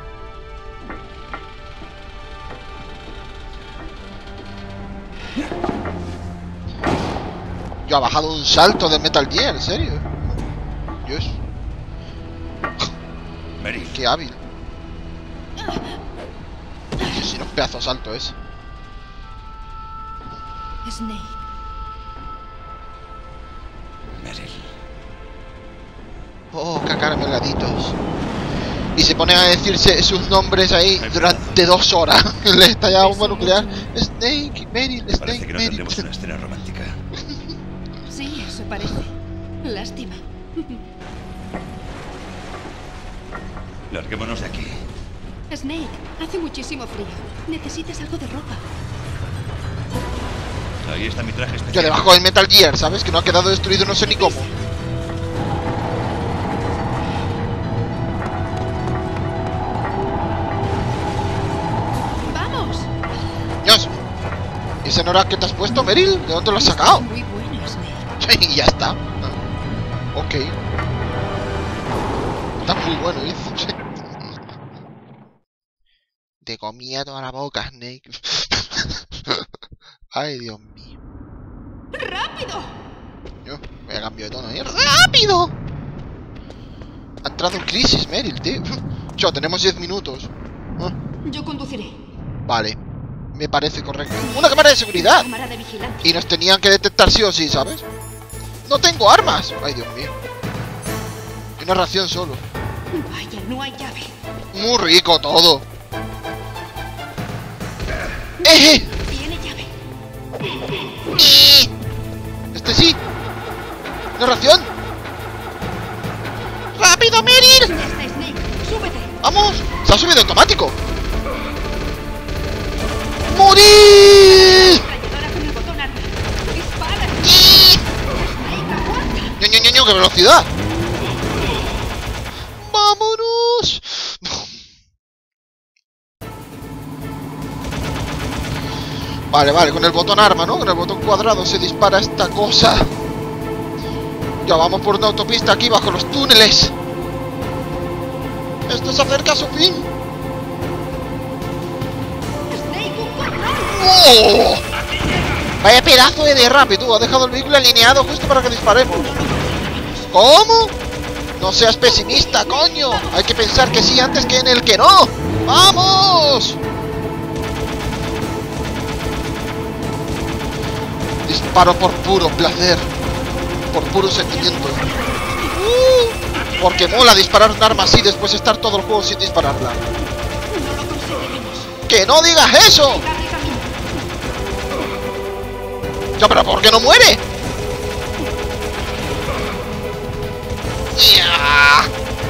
Yo ha bajado un salto de Metal Gear, ¿en serio? Dios. Meryl. Qué hábil. Sí, sí, no, pedazo de salto ese. Snake. Meryl. Oh, qué caramelitos. Y se pone a decirse sus nombres ahí durante dos horas. Le estalla una bomba nuclear. Snake, Meryl, Parece Snake, que no Meryl. tendremos una escena romántica. Sí, eso parece. Lástima. Larguémonos de aquí. Snake, hace muchísimo frío. Necesitas algo de ropa. Ahí está mi traje especial. Yo debajo del Metal Gear, ¿sabes? Que no ha quedado destruido, no sé ni cómo. ¡Vamos! Dios. ¿Y ese Norak que te has puesto, Meryl? ¿De dónde lo has sacado? Muy bueno, Snake. Y ya está. Ah, ok. Está muy bueno, dice. Te comía toda la boca, Snake. Ay, Dios mío. ¡Rápido! Yo voy a cambio de tono ahí. ¡Rápido! Ha entrado en crisis, Meryl, tío. Yo, tenemos diez minutos. Ah, Yo conduciré. vale. Me parece correcto. ¡Una cámara de seguridad! Cámara de vigilancia. Y nos tenían que detectar sí o sí, ¿sabes? ¡No tengo armas! Ay, Dios mío. Y una ración solo. Vaya, no hay llave. Muy rico todo. ¡Eh! Tiene llave. ¡Eh! Este sí. Una ración. ¡Rápido, Meryl! Ya está, Snake. Súbete. ¡Vamos! ¡Se ha subido automático! ¡Morir! Ametralladora con el botón arma. Dispara. ¡Eh! Snake, aguanta. ¡Ño, ño, ño, ño! ¡Qué velocidad! ¡Vámonos! Vale, vale, con el botón arma, ¿no? Con el botón cuadrado se dispara esta cosa. Ya vamos por una autopista aquí bajo los túneles. Esto se acerca a su fin. Snake, un control. ¡Oh! Vaya pedazo de derrape, tú. Ha dejado el vehículo alineado justo para que disparemos. ¿Cómo? No seas pesimista, coño. Hay que pensar que sí antes que en el que no. ¡Vamos! Disparo por puro placer. Por puro sentimiento. Uh, porque mola disparar un arma así después de estar todo el juego sin dispararla. No lo conseguiremos. ¡Que no digas eso! Dale camino. ¡Ya, pero por qué no muere! ¡Ya!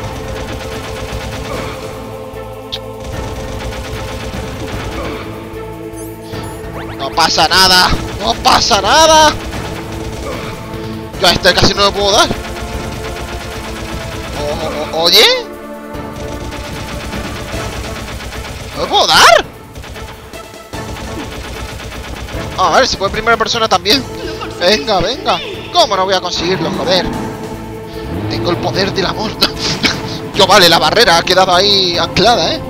No pasa nada, no pasa nada. Yo a este casi no le puedo dar. O- o- Oye, ¿no le puedo dar? Ah, a ver, si fue en primera persona también. Venga, venga. ¿Cómo no voy a conseguirlo, joder? Tengo el poder del amor. Yo, vale, la barrera ha quedado ahí anclada, ¿eh?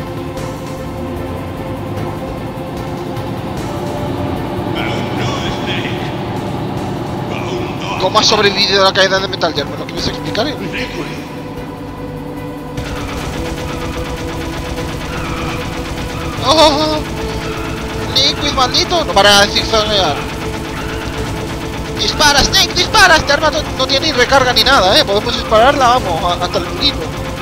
¿Cómo ha sobrevivido a la caída de Metal Gear? ¿Me lo quieres explicar? ¿Eh? ¡Oh! ¡Liquid, maldito! No para de zigzaguear. ¡Dispara, Snake! ¡Dispara! Este arma no, no tiene ni recarga ni nada, ¿eh? Podemos dispararla, vamos, a, hasta el infinito.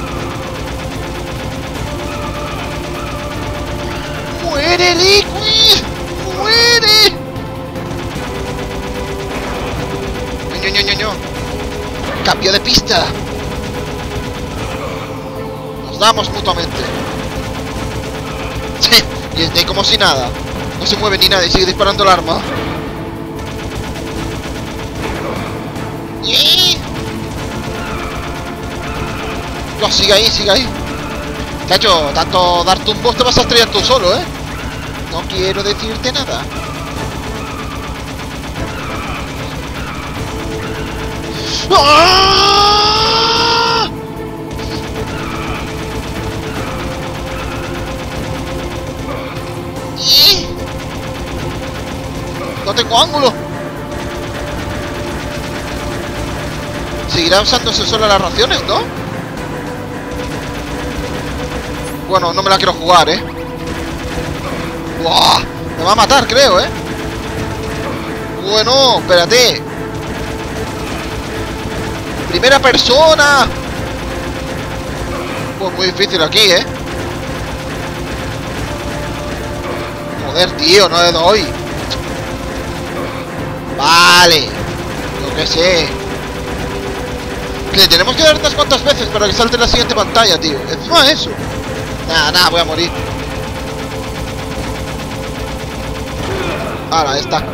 ¡Muere, Liquid! ¡Muere! ¡Ño, ño, ño, ño! ¡Cambio de pista! Nos damos mutuamente. Y Snake como si nada. No se mueve ni nada y sigue disparando el arma. No, sigue ahí, sigue ahí. Chacho, tanto dar tumbos te vas a estrellar tú solo, ¿eh? No quiero decirte nada. ¡Ah! No tengo ángulo. Seguirá usándose solo las raciones, ¿no? Bueno, no me la quiero jugar, ¿eh? ¡Buah! Me va a matar, creo, ¿eh? Bueno, espérate. ¡Primera persona! Pues muy difícil aquí, ¿eh? Joder, tío, no le doy. Vale. Lo que sé. Le tenemos que dar unas cuantas veces para que salte la siguiente pantalla, tío. Encima eso. Nada, nada, voy a morir. Ahora, ahí está.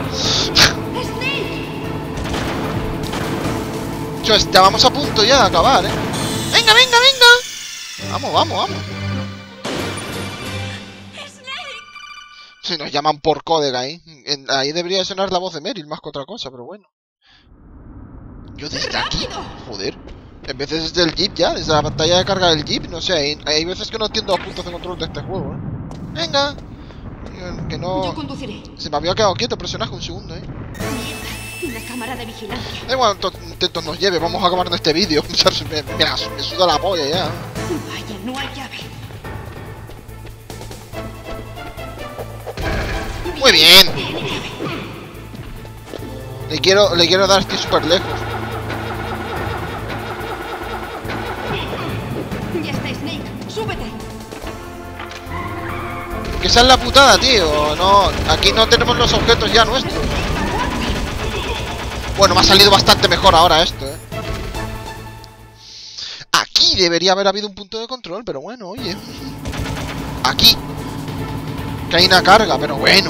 Yo, estábamos a punto ya de acabar, ¿eh? ¡Venga, venga, venga! Vamos, vamos, vamos. Si nos llaman por códega ahí. En, ahí debería sonar la voz de Meryl más que otra cosa, pero bueno. Yo desde aquí, joder. En veces desde el Jeep ya, desde la pantalla de carga del Jeep, no sé, hay, hay veces que no entiendo los puntos de control de este juego, ¿eh? Venga. Que no... Yo conduciré. Se me había quedado quieto el personaje un segundo, ¿eh? Mierda, una cámara de vigilancia. Da igual cuántos intentos nos lleve, vamos a acabar en este vídeo. Mira, me suda la polla ya. Vaya, no hay llave. Muy bien. Le quiero, le quiero dar, estoy súper lejos. Ya está, Snake. Súbete. Que esa es la putada, tío. No, aquí no tenemos los objetos ya nuestros. Bueno, me ha salido bastante mejor ahora esto, eh. Aquí debería haber habido un punto de control, pero bueno, oye. Aquí. Que hay una carga, pero bueno.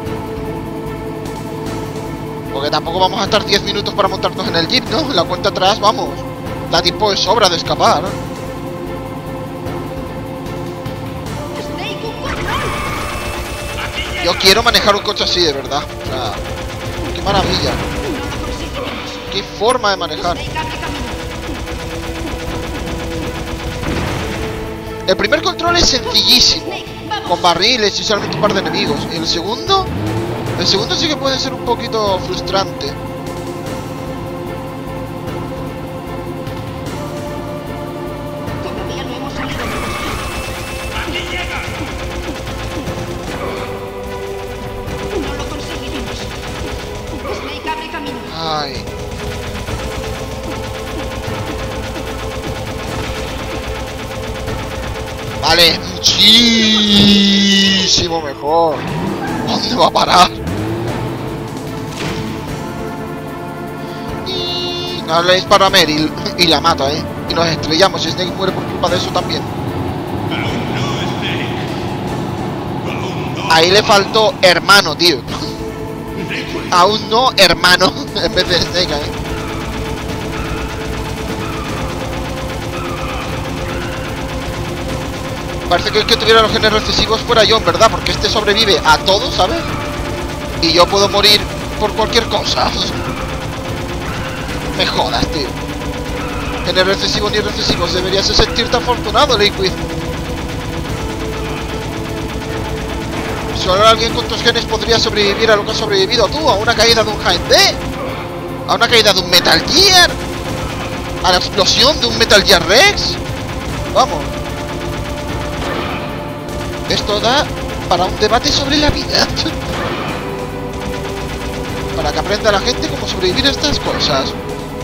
Porque tampoco vamos a estar diez minutos para montarnos en el Jeep, ¿no? La cuenta atrás, vamos. Da tiempo de sobra de escapar, ¿no? Yo quiero manejar un coche así, de verdad. O sea, qué maravilla. Qué forma de manejar. El primer control es sencillísimo. Con barriles y solamente un par de enemigos. Y el segundo... El segundo sí que puede ser un poquito frustrante. Todavía no hemos salido. ¡Aquí llega! No lo conseguiremos. Snake, abre camino. Ay. Vale, muchísimo mejor. ¿Dónde va a parar? Y... Ahora le disparo a Meryl y la mata, ¿eh? Y nos estrellamos y Snake muere por culpa de eso también. Ahí le faltó hermano, tío. Aún no hermano en vez de Snake, ¿eh? Parece que el que tuviera los genes recesivos fuera yo, en verdad, porque este sobrevive a todo, ¿sabes? Y yo puedo morir por cualquier cosa. Me jodas, tío. Genes recesivos ni recesivos, deberías sentirte afortunado, Liquid. Solo alguien con tus genes podría sobrevivir a lo que has sobrevivido tú, a una caída de un H D, a una caída de un Metal Gear, a la explosión de un Metal Gear Rex. Vamos. Esto da para un debate sobre la vida. Para que aprenda la gente cómo sobrevivir a estas cosas.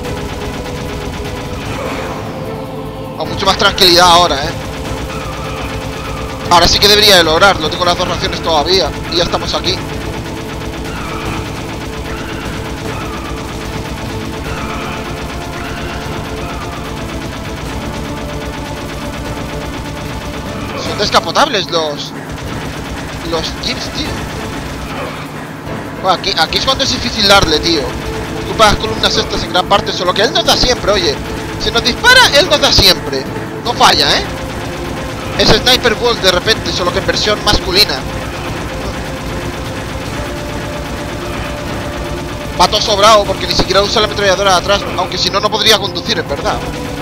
Con mucho más tranquilidad ahora, ¿eh? Ahora sí que debería de lograrlo. Tengo las dos raciones todavía. Y ya estamos aquí. Son descapotables los... Los jeeps, tío. Bueno, aquí, aquí es cuando es difícil darle, tío. Ocupa las columnas estas en gran parte. Solo que él nos da siempre, oye. Si nos dispara, él nos da siempre. No falla, ¿eh? Es Sniper Wolf de repente, solo que en versión masculina. Va todo sobrado porque ni siquiera usa la ametralladora de atrás. Aunque si no, no podría conducir, en verdad.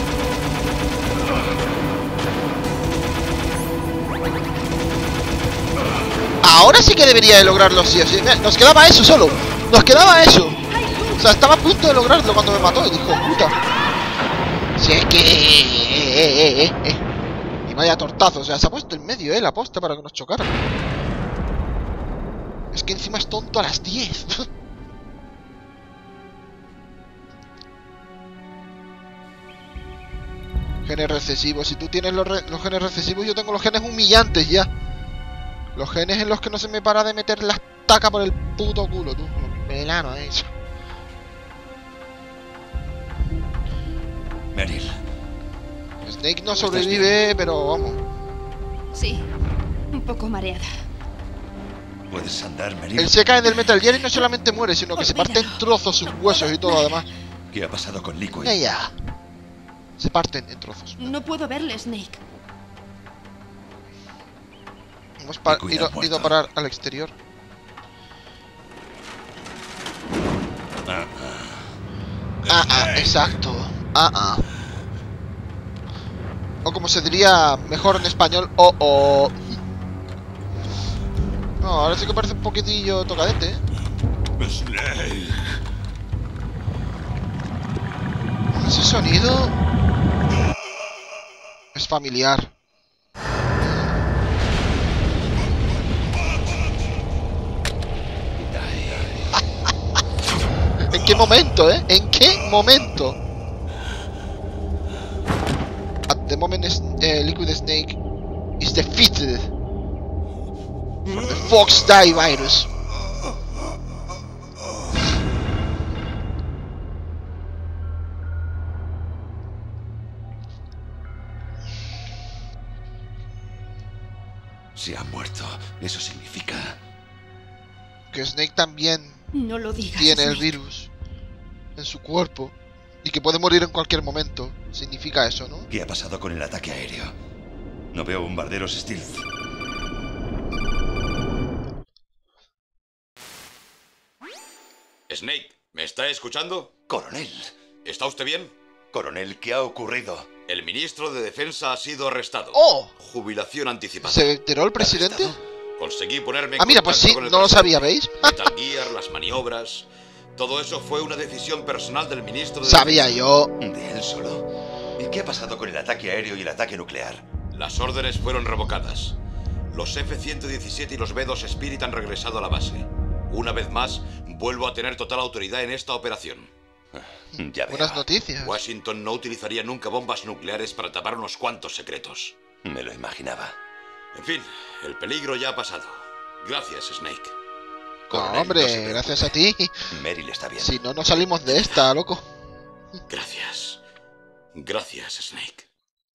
Ahora sí que debería de lograrlo, sí o sí. Nos quedaba eso solo. Nos quedaba eso. O sea, estaba a punto de lograrlo cuando me mató. Y dijo, puta. Si es que... Eh, eh, eh, eh. Y vaya tortazo. O sea, se ha puesto en medio, eh, la posta para que nos chocara. Es que encima es tonto a las diez. Genes recesivos. Si tú tienes los, re los genes recesivos, yo tengo los genes humillantes ya. Los genes en los que no se me para de meter la estaca por el puto culo, tú. Melano, eh. Meryl. Snake no sobrevive, pero vamos. Sí, un poco mareada. ¿Puedes andar, Meryl? Él se cae del Metal Gear y no solamente muere, sino que se parte en trozos sus huesos y todo, además. ¿Qué ha pasado con Liquid? Ya, ya. Se parten en trozos. No puedo verle, Snake. Hemos ido, ido a parar al exterior. Ah, ah. ah, ah, exacto. Ah, ah. O como se diría mejor en español, oh, oh. No, ahora sí que parece un poquitillo tocadete, ¿eh? Snake. Ese sonido es familiar. ¿En qué momento, eh? ¿En qué momento? At the moment, uh, Liquid Snake is defeated for the Fox Die virus. Se ha muerto. Eso significa... que Snake también no lo digas, tiene Snake. el virus en su cuerpo y que puede morir en cualquier momento. Significa eso, ¿no? ¿Qué ha pasado con el ataque aéreo? No veo bombarderos Stealth. Snake, ¿me está escuchando? Coronel. ¿Está usted bien? Coronel, ¿qué ha ocurrido? El ministro de Defensa ha sido arrestado. ¡Oh! Jubilación anticipada. ¿Se enteró el presidente? Conseguí ponerme en Ah, mira, pues contacto sí, con el no lo presidente. sabía, ¿veis? Metal Gear, las maniobras... Todo eso fue una decisión personal del ministro de Sabía Defensa. yo. ¿De él solo? ¿Y qué ha pasado con el ataque aéreo y el ataque nuclear? Las órdenes fueron revocadas. Los F ciento diecisiete y los B dos Spirit han regresado a la base. Una vez más, vuelvo a tener total autoridad en esta operación. Ya veo. Buenas noticias. Washington no utilizaría nunca bombas nucleares para tapar unos cuantos secretos. Me lo imaginaba. En fin, el peligro ya ha pasado. Gracias, Snake. No, Coronel, hombre, no se preocupe. gracias a ti. Meryl está bien. Si no, no salimos de esta, loco. Gracias. Gracias, Snake.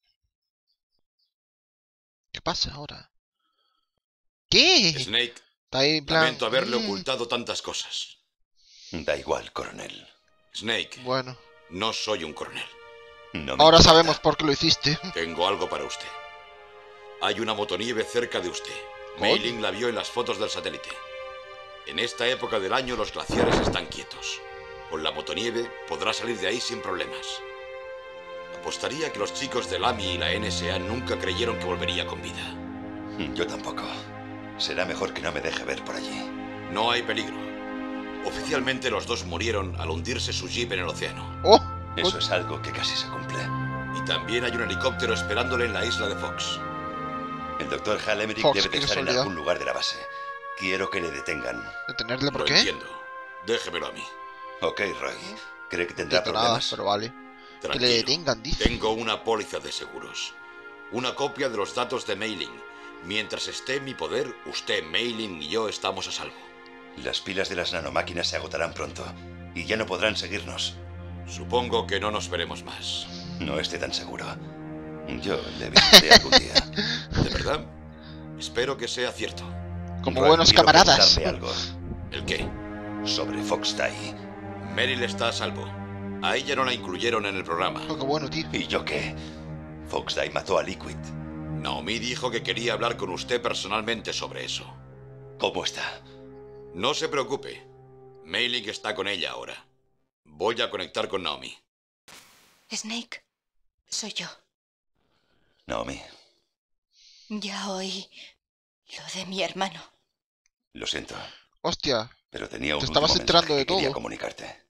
¿Qué pasa ahora? ¿Qué? Snake, Está ahí en plan... lamento haberle mm, ocultado tantas cosas. Da igual, coronel. Snake, Bueno, no soy un coronel. No me ahora importa. sabemos por qué lo hiciste. Tengo algo para usted. Hay una motonieve cerca de usted. Mei Ling la vio en las fotos del satélite. En esta época del año los glaciares están quietos. Con la motonieve podrá salir de ahí sin problemas. Apostaría que los chicos del A M I y la N S A nunca creyeron que volvería con vida. Yo tampoco. Será mejor que no me deje ver por allí. No hay peligro. Oficialmente los dos murieron al hundirse su jeep en el océano. ¡Oh! Eso es algo que casi se cumple. Y también hay un helicóptero esperándole en la isla de Fox. El doctor Hal Emmerich Fox, debe qué de estar en casualidad. algún lugar de la base. Quiero que le detengan. ¿Detenerle por Lo qué? entiendo. Déjemelo a mí. Ok, Roy. ¿Cree que tendrá Nada, problemas? pero vale. Que le detengan, dice. Tengo una póliza de seguros. Una copia de los datos de Mei-Ling. Mientras esté en mi poder, usted, Mei-Ling y yo estamos a salvo. Las pilas de las nanomáquinas se agotarán pronto. Y ya no podrán seguirnos. Supongo que no nos veremos más. No esté tan seguro. Yo le visitaré algún día. ¿De verdad? Espero que sea cierto. Como Roy, buenos quiero camaradas. preguntarle algo. ¿El qué? Sobre Fox Die. Meryl está a salvo. A ella no la incluyeron en el programa. Oh, qué bueno, tío. ¿Y yo qué? Fox Die mató a Liquid. Naomi dijo que quería hablar con usted personalmente sobre eso. ¿Cómo está? No se preocupe. Mei-Ling está con ella ahora. Voy a conectar con Naomi. Snake, soy yo. Naomi, Ya oí lo de mi hermano. lo siento, Hostia. pero tenía un Te último estabas enterando mensaje de que quería todo. comunicarte.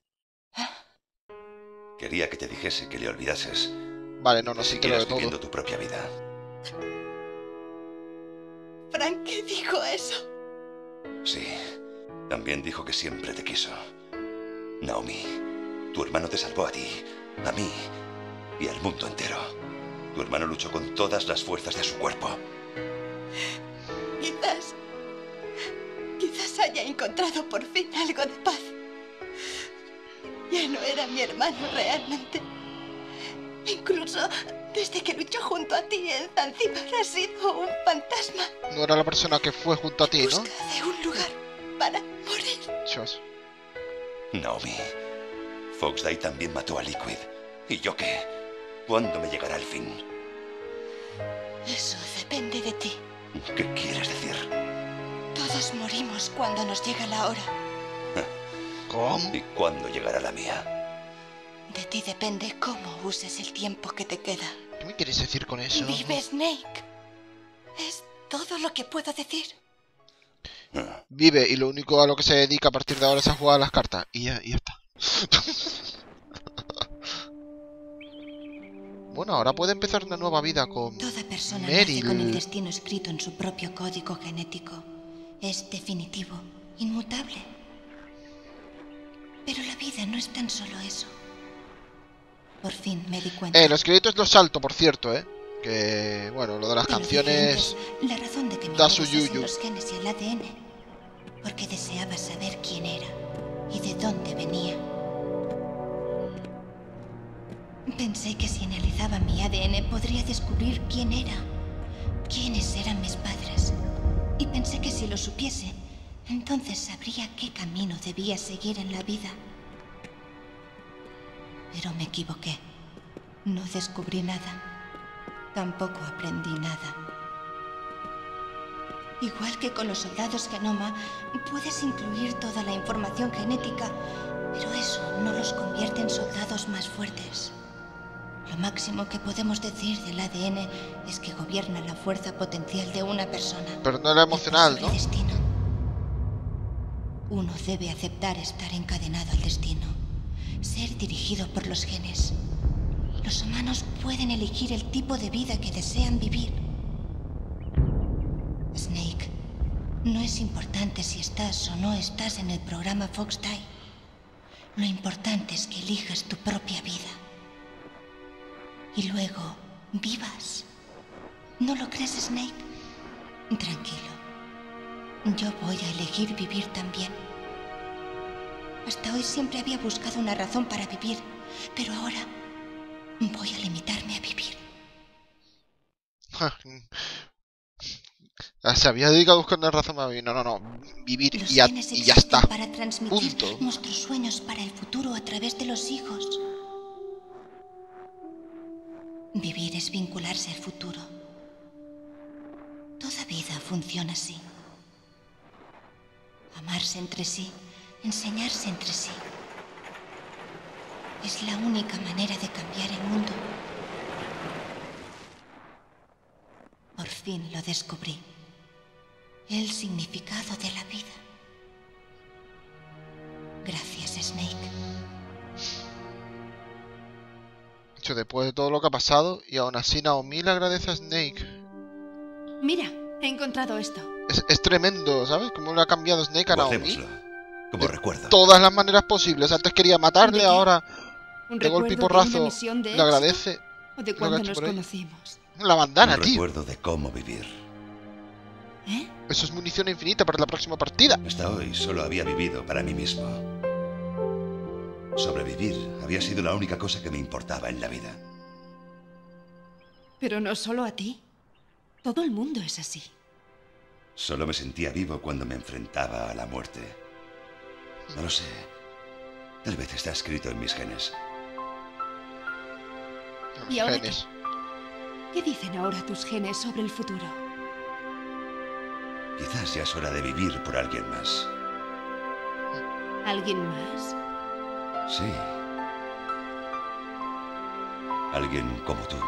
Quería que te dijese que le olvidases. Vale, no, no y se que enteró de siguieras todo. viviendo tu propia vida. Frank, ¿qué dijo eso? Sí, también dijo que siempre te quiso. Naomi, tu hermano te salvó a ti, a mí y al mundo entero. Tu hermano luchó con todas las fuerzas de su cuerpo. Quizás... Quizás haya encontrado por fin algo de paz. Ya no era mi hermano realmente. Incluso desde que luchó junto a ti en Zanzíbar ha sido un fantasma. No era la persona que fue junto a ti, ¿no? Busca de un lugar para morir. Chos. Naomi, Fox Die también mató a Liquid. ¿Y yo qué? ¿Cuándo me llegará el fin? Eso depende de ti. ¿Qué quieres decir? Todos morimos cuando nos llega la hora. ¿Cómo? ¿Y cuándo llegará la mía? De ti depende cómo uses el tiempo que te queda. ¿Qué me quieres decir con eso? Vive, Snake. Es todo lo que puedo decir. Vive y lo único a lo que se dedica a partir de ahora es a jugar a las cartas. Y ya, y ya está. Bueno, ahora puede empezar una nueva vida con Toda persona Meryl. nace con el destino escrito en su propio código genético. Es definitivo, inmutable. Pero la vida no es tan solo eso. Por fin me di cuenta. Eh, los créditos los salto, por cierto, eh. Que, bueno, lo de las De lo canciones diferentes, la razón de que me da su interesasen yuyu. los genes y el A D N. Porque deseaba saber quién era y de dónde venía. Pensé que si analizaba mi A D N podría descubrir quién era, quiénes eran mis padres. Y pensé que si lo supiese, entonces sabría qué camino debía seguir en la vida. Pero me equivoqué. No descubrí nada. Tampoco aprendí nada. Igual que con los soldados genoma, puedes incluir toda la información genética, pero eso no los convierte en soldados más fuertes. Lo máximo que podemos decir del A D N es que gobierna la fuerza potencial de una persona. Pero no era emocional, sobre ¿no? destino. Uno debe aceptar estar encadenado al destino, ser dirigido por los genes. Los humanos pueden elegir el tipo de vida que desean vivir. Snake, no es importante si estás o no estás en el programa Fox Die. Lo importante es que elijas tu propia vida. Y luego, vivas. ¿No lo crees, Snake? Tranquilo. Yo voy a elegir vivir también. Hasta hoy siempre había buscado una razón para vivir, pero ahora voy a limitarme a vivir. Se había dedicado a buscar una razón para vivir. No, no, no. Vivir Los y ya, genes y ya existen está. para transmitir Punto. nuestros sueños para el futuro a través de los hijos. Vivir es vincularse al futuro. Toda vida funciona así. Amarse entre sí, enseñarse entre sí. Es la única manera de cambiar el mundo. Por fin lo descubrí. El significado de la vida. Gracias, Snake. Hecho, después de todo lo que ha pasado, y aún así Naomi le agradece a Snake. Mira, he encontrado esto. Es, es tremendo, ¿sabes? Cómo le ha cambiado Snake a Naomi. Guardémoslo. Como recuerdo. Todas las maneras posibles. Antes quería matarle, ahora de golpe y porrazo le agradece. ¿O de cuando nos conocimos? La bandana, Un tío. recuerdo de cómo vivir. ¿Eh? Eso es munición infinita para la próxima partida. Hasta hoy solo había vivido para mí mismo. Sobrevivir había sido la única cosa que me importaba en la vida. Pero no solo a ti. Todo el mundo es así. Solo me sentía vivo cuando me enfrentaba a la muerte. No lo sé. Tal vez está escrito en mis genes. ¿Y ahora Genes. qué? ¿Qué dicen ahora tus genes sobre el futuro? Quizás ya es hora de vivir por alguien más. ¿Alguien más? Sí. Alguien como tú.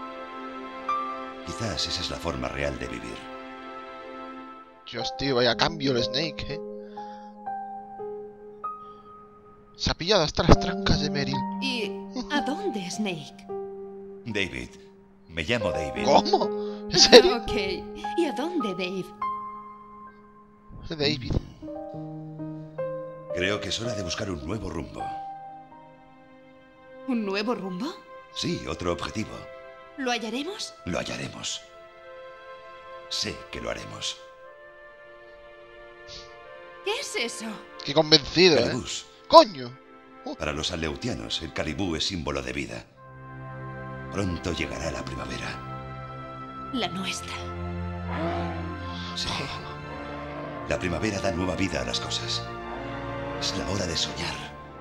Quizás esa es la forma real de vivir. Dios, tío, vaya cambio el Snake, eh. Se ha pillado hasta las trancas de Meryl. ¿Y a dónde, Snake? David. Me llamo David. ¿Cómo? ¿En serio? Ok. ¿Y a dónde, Dave? David. Creo que es hora de buscar un nuevo rumbo. ¿Un nuevo rumbo? Sí, otro objetivo. ¿Lo hallaremos? Lo hallaremos. Sé que lo haremos. ¿Qué es eso? Qué convencido, eh. Calibús. ¡Coño! Uh. Para los aleutianos, el calibú es símbolo de vida. Pronto llegará la primavera. La nuestra. Sí. La primavera da nueva vida a las cosas. Es la hora de soñar.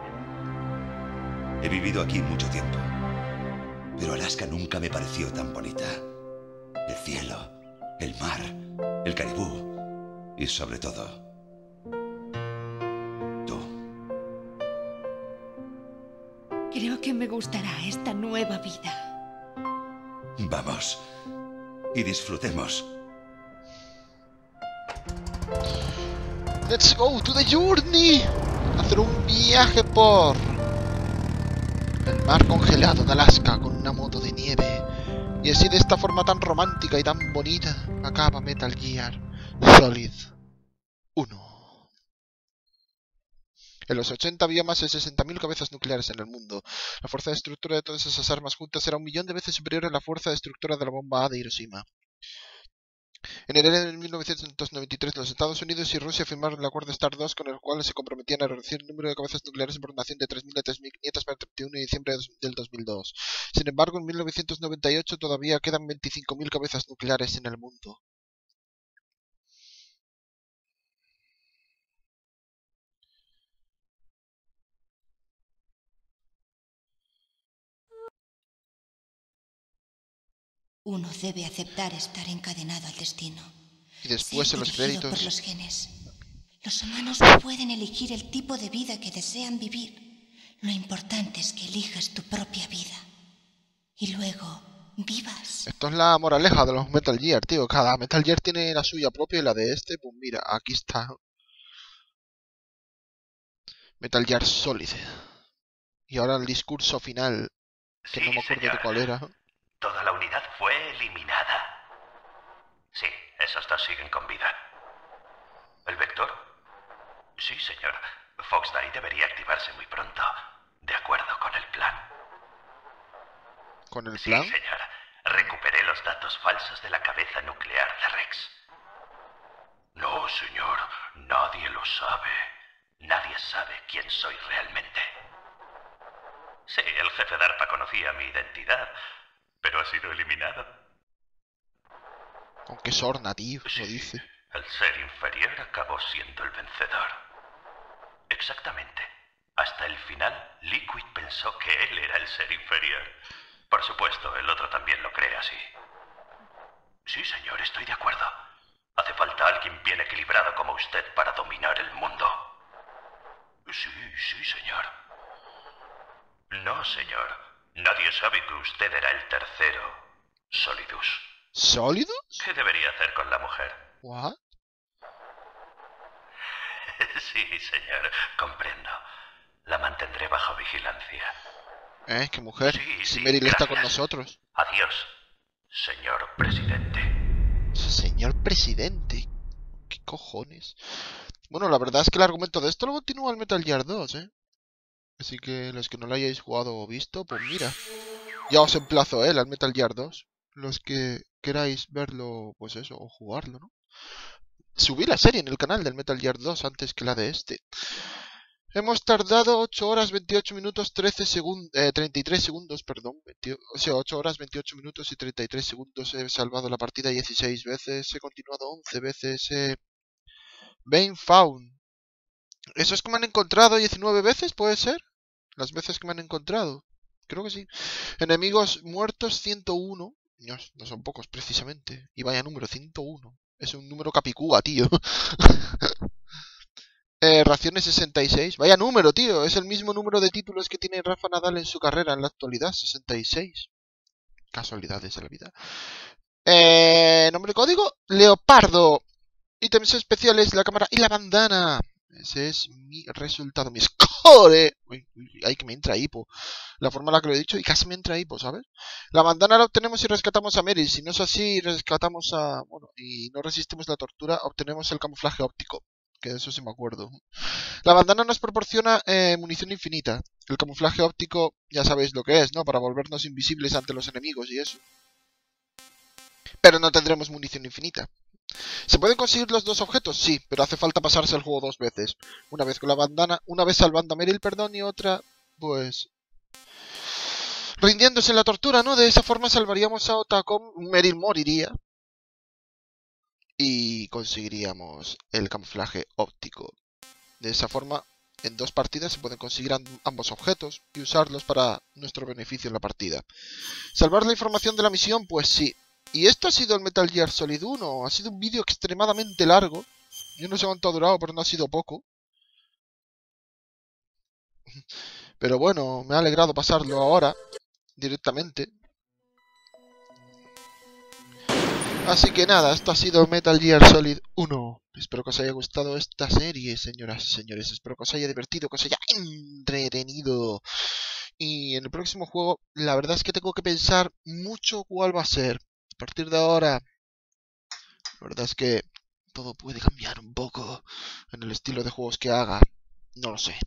He vivido aquí mucho tiempo. Pero Alaska nunca me pareció tan bonita. El cielo, el mar, el caribú y sobre todo, tú. Creo que me gustará esta nueva vida. Vamos y disfrutemos. Let's go to the journey. Hacer un viaje por el mar congelado de Alaska con una moto de nieve. Y así, de esta forma tan romántica y tan bonita, acaba Metal Gear Solid uno. En los ochenta había más de sesenta mil cabezas nucleares en el mundo. La fuerza destructora de todas esas armas juntas era un millón de veces superior a la fuerza destructora de la bomba A de Hiroshima. En enero de mil novecientos noventa y tres, los Estados Unidos y Rusia firmaron el acuerdo START dos, con el cual se comprometían a reducir el número de cabezas nucleares por nación de tres mil a tres mil quinientas para el treinta y uno de diciembre del dos mil dos. Sin embargo, en mil novecientos noventa y ocho todavía quedan veinticinco mil cabezas nucleares en el mundo. Uno debe aceptar estar encadenado al destino. Y después, Ser en los dirigido créditos, por los genes. Los humanos no pueden elegir el tipo de vida que desean vivir. Lo importante es que elijas tu propia vida. Y luego vivas. esto es la moraleja de los Metal Gear, tío. Cada Metal Gear tiene la suya propia y la de este, pues mira, aquí está. Metal Gear Solid. Y ahora el discurso final, que Sí, no me acuerdo señor. de cuál era. Toda la unidad fue eliminada. Sí, esos dos siguen con vida. ¿El vector? Sí, señor. Foxdie debería activarse muy pronto. De acuerdo con el plan. ¿Con el Sí, plan? señor. Recuperé los datos falsos de la cabeza nuclear de Rex. No, señor. Nadie lo sabe. Nadie sabe quién soy realmente. Sí, el jefe DARPA conocía mi identidad, pero ha sido eliminado. Con qué sorna, tío, lo Sí, dice. el ser inferior acabó siendo el vencedor. Exactamente. Hasta el final, Liquid pensó que él era el ser inferior. Por supuesto, el otro también lo cree así. Sí, señor, estoy de acuerdo. Hace falta alguien bien equilibrado como usted para dominar el mundo. Sí, sí, señor. No, señor. Nadie sabe que usted era el tercero, Solidus. ¿Sólidos? ¿Qué debería hacer con la mujer? ¿What? Sí, señor, comprendo. La mantendré bajo vigilancia. ¿Eh? ¿Qué mujer? Sí, Si sí, Meryl está con gracias. nosotros. Adiós, señor presidente. Señor presidente. ¿Qué cojones? Bueno, la verdad es que el argumento de esto lo continúa el Metal Gear dos, ¿eh? Así que los que no lo hayáis jugado o visto, pues mira. Ya os emplazo, ¿eh? Al Metal Gear dos. Los que queráis verlo, pues eso, o jugarlo, ¿no? Subí la serie en el canal del Metal Gear dos antes que la de este. Hemos tardado ocho horas, veintiocho minutos, trece segundos, eh, treinta y tres segundos, perdón. veinte, o sea, ocho horas, veintiocho minutos y treinta y tres segundos. He salvado la partida dieciséis veces, he continuado once veces, he... Bane found. ¿Eso es que me han encontrado diecinueve veces? ¿Puede ser? Las veces que me han encontrado. Creo que sí. Enemigos muertos ciento uno. No, no son pocos, precisamente. Y vaya número, ciento uno. Es un número capicúa, tío. eh, raciones sesenta y seis. Vaya número, tío. Es el mismo número de títulos que tiene Rafa Nadal en su carrera en la actualidad. sesenta y seis. Casualidades de la vida. Eh, nombre código. Leopardo. Ítems especiales, la cámara y la bandana. Ese es mi resultado, mi score. Uy, uy, ay, que me entra hipo. La forma en la que lo he dicho y casi me entra hipo, ¿sabes? La bandana la obtenemos si rescatamos a Meryl. Si no es así, rescatamos a... Bueno, y no resistimos la tortura, obtenemos el camuflaje óptico. Que de eso sí me acuerdo. La bandana nos proporciona eh, munición infinita. El camuflaje óptico, ya sabéis lo que es, ¿no? Para volvernos invisibles ante los enemigos y eso. Pero no tendremos munición infinita. ¿Se pueden conseguir los dos objetos? Sí, pero hace falta pasarse el juego dos veces. Una vez con la bandana, una vez salvando a Meryl, perdón, y otra, pues... rindiéndose en la tortura, ¿no? De esa forma salvaríamos a Otacom, Meryl moriría. Y conseguiríamos el camuflaje óptico. De esa forma, en dos partidas se pueden conseguir ambos objetos y usarlos para nuestro beneficio en la partida. ¿Salvar la información de la misión? Pues sí. Y esto ha sido el Metal Gear Solid uno. Ha sido un vídeo extremadamente largo. Yo no sé cuánto ha durado, pero no ha sido poco. Pero bueno, me ha alegrado pasarlo ahora, directamente. Así que nada, esto ha sido Metal Gear Solid uno. Espero que os haya gustado esta serie, señoras y señores. Espero que os haya divertido, que os haya entretenido. Y en el próximo juego, la verdad es que tengo que pensar mucho cuál va a ser. A partir de ahora, la verdad es que todo puede cambiar un poco en el estilo de juegos que haga. No lo sé.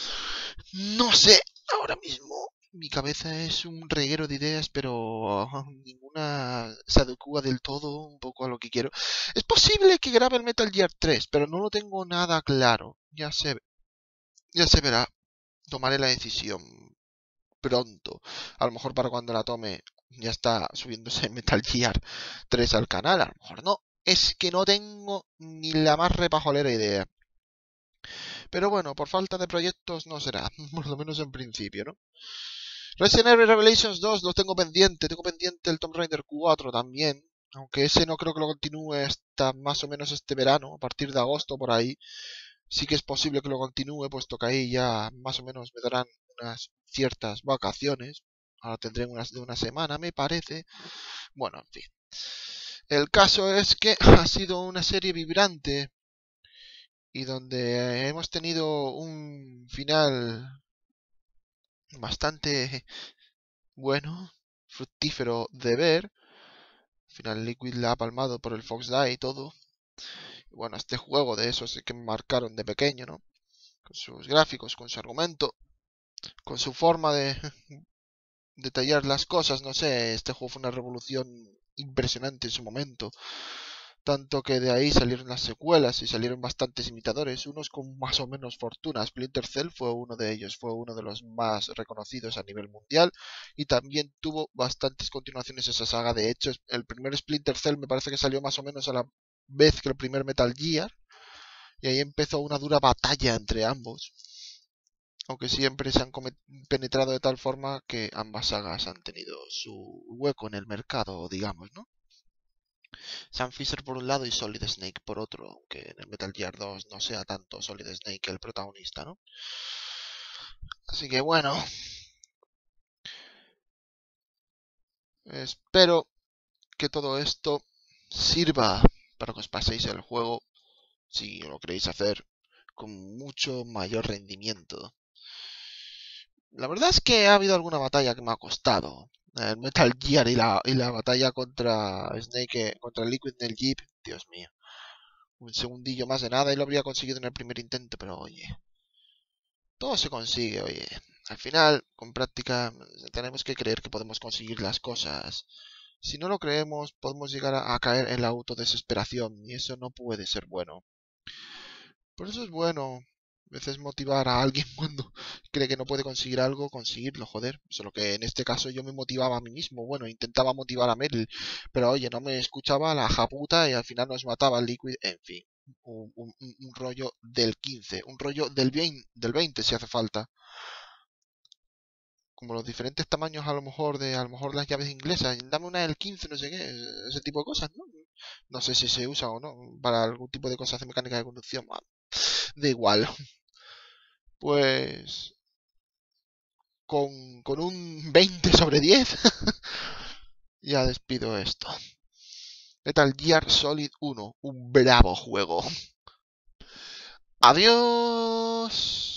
No sé. Ahora mismo mi cabeza es un reguero de ideas, pero ninguna se adecua del todo un poco a lo que quiero. Es posible que grabe el Metal Gear tres, pero no lo tengo nada claro. Ya se, ya se verá. Tomaré la decisión pronto. A lo mejor para cuando la tome ya está subiéndose Metal Gear tres al canal. A lo mejor no. Es que no tengo ni la más repajolera idea. Pero bueno, por falta de proyectos no será. Por lo menos en principio, ¿no? Resident Evil Revelations dos lo tengo pendiente. Tengo pendiente el Tomb Raider cuatro también. Aunque ese no creo que lo continúe hasta más o menos este verano. A partir de agosto por ahí. Sí que es posible que lo continúe, puesto que ahí ya más o menos me darán unas ciertas vacaciones. Ahora tendré unas de una semana, me parece. Bueno, en fin. El caso es que ha sido una serie vibrante y donde hemos tenido un final bastante bueno, fructífero de ver. Al final Liquid la ha palmado por el Fox Die y todo. Y bueno, este juego de esos que me marcaron de pequeño, ¿no? Con sus gráficos, con su argumento, con su forma de detallar las cosas, no sé, este juego fue una revolución impresionante en su momento. Tanto que de ahí salieron las secuelas y salieron bastantes imitadores, unos con más o menos fortuna. Splinter Cell fue uno de ellos, fue uno de los más reconocidos a nivel mundial y también tuvo bastantes continuaciones esa saga. De hecho, el primer Splinter Cell me parece que salió más o menos a la vez que el primer Metal Gear y ahí empezó una dura batalla entre ambos. Aunque siempre se han penetrado de tal forma que ambas sagas han tenido su hueco en el mercado, digamos, ¿no? Sam Fisher por un lado y Solid Snake por otro, aunque en el Metal Gear dos no sea tanto Solid Snake el protagonista, ¿no? Así que bueno, espero que todo esto sirva para que os paséis el juego, si lo queréis hacer, con mucho mayor rendimiento. La verdad es que ha habido alguna batalla que me ha costado. El Metal Gear y la, y la batalla contra Snake, contra Liquid en el Jeep, Dios mío. un segundillo más de nada y lo habría conseguido en el primer intento, pero oye, todo se consigue, oye. Al final, con práctica, tenemos que creer que podemos conseguir las cosas. Si no lo creemos, podemos llegar a, a caer en la autodesesperación y eso no puede ser bueno. Por eso es bueno a veces motivar a alguien cuando cree que no puede conseguir algo, conseguirlo, joder. Solo que en este caso yo me motivaba a mí mismo. Bueno, intentaba motivar a Meryl, pero oye, no me escuchaba la japuta y al final nos mataba el Liquid. En fin, un, un, un rollo del quince, un rollo del veinte, del veinte si hace falta. Como los diferentes tamaños a lo mejor de a lo mejor las llaves inglesas. Dame una del quince, no sé qué, ese tipo de cosas, ¿no? No sé si se usa o no para algún tipo de cosas de mecánica de conducción. Da igual. Pues con, con un veinte sobre diez ya despido esto. Metal Gear Solid uno, un bravo juego. Adiós.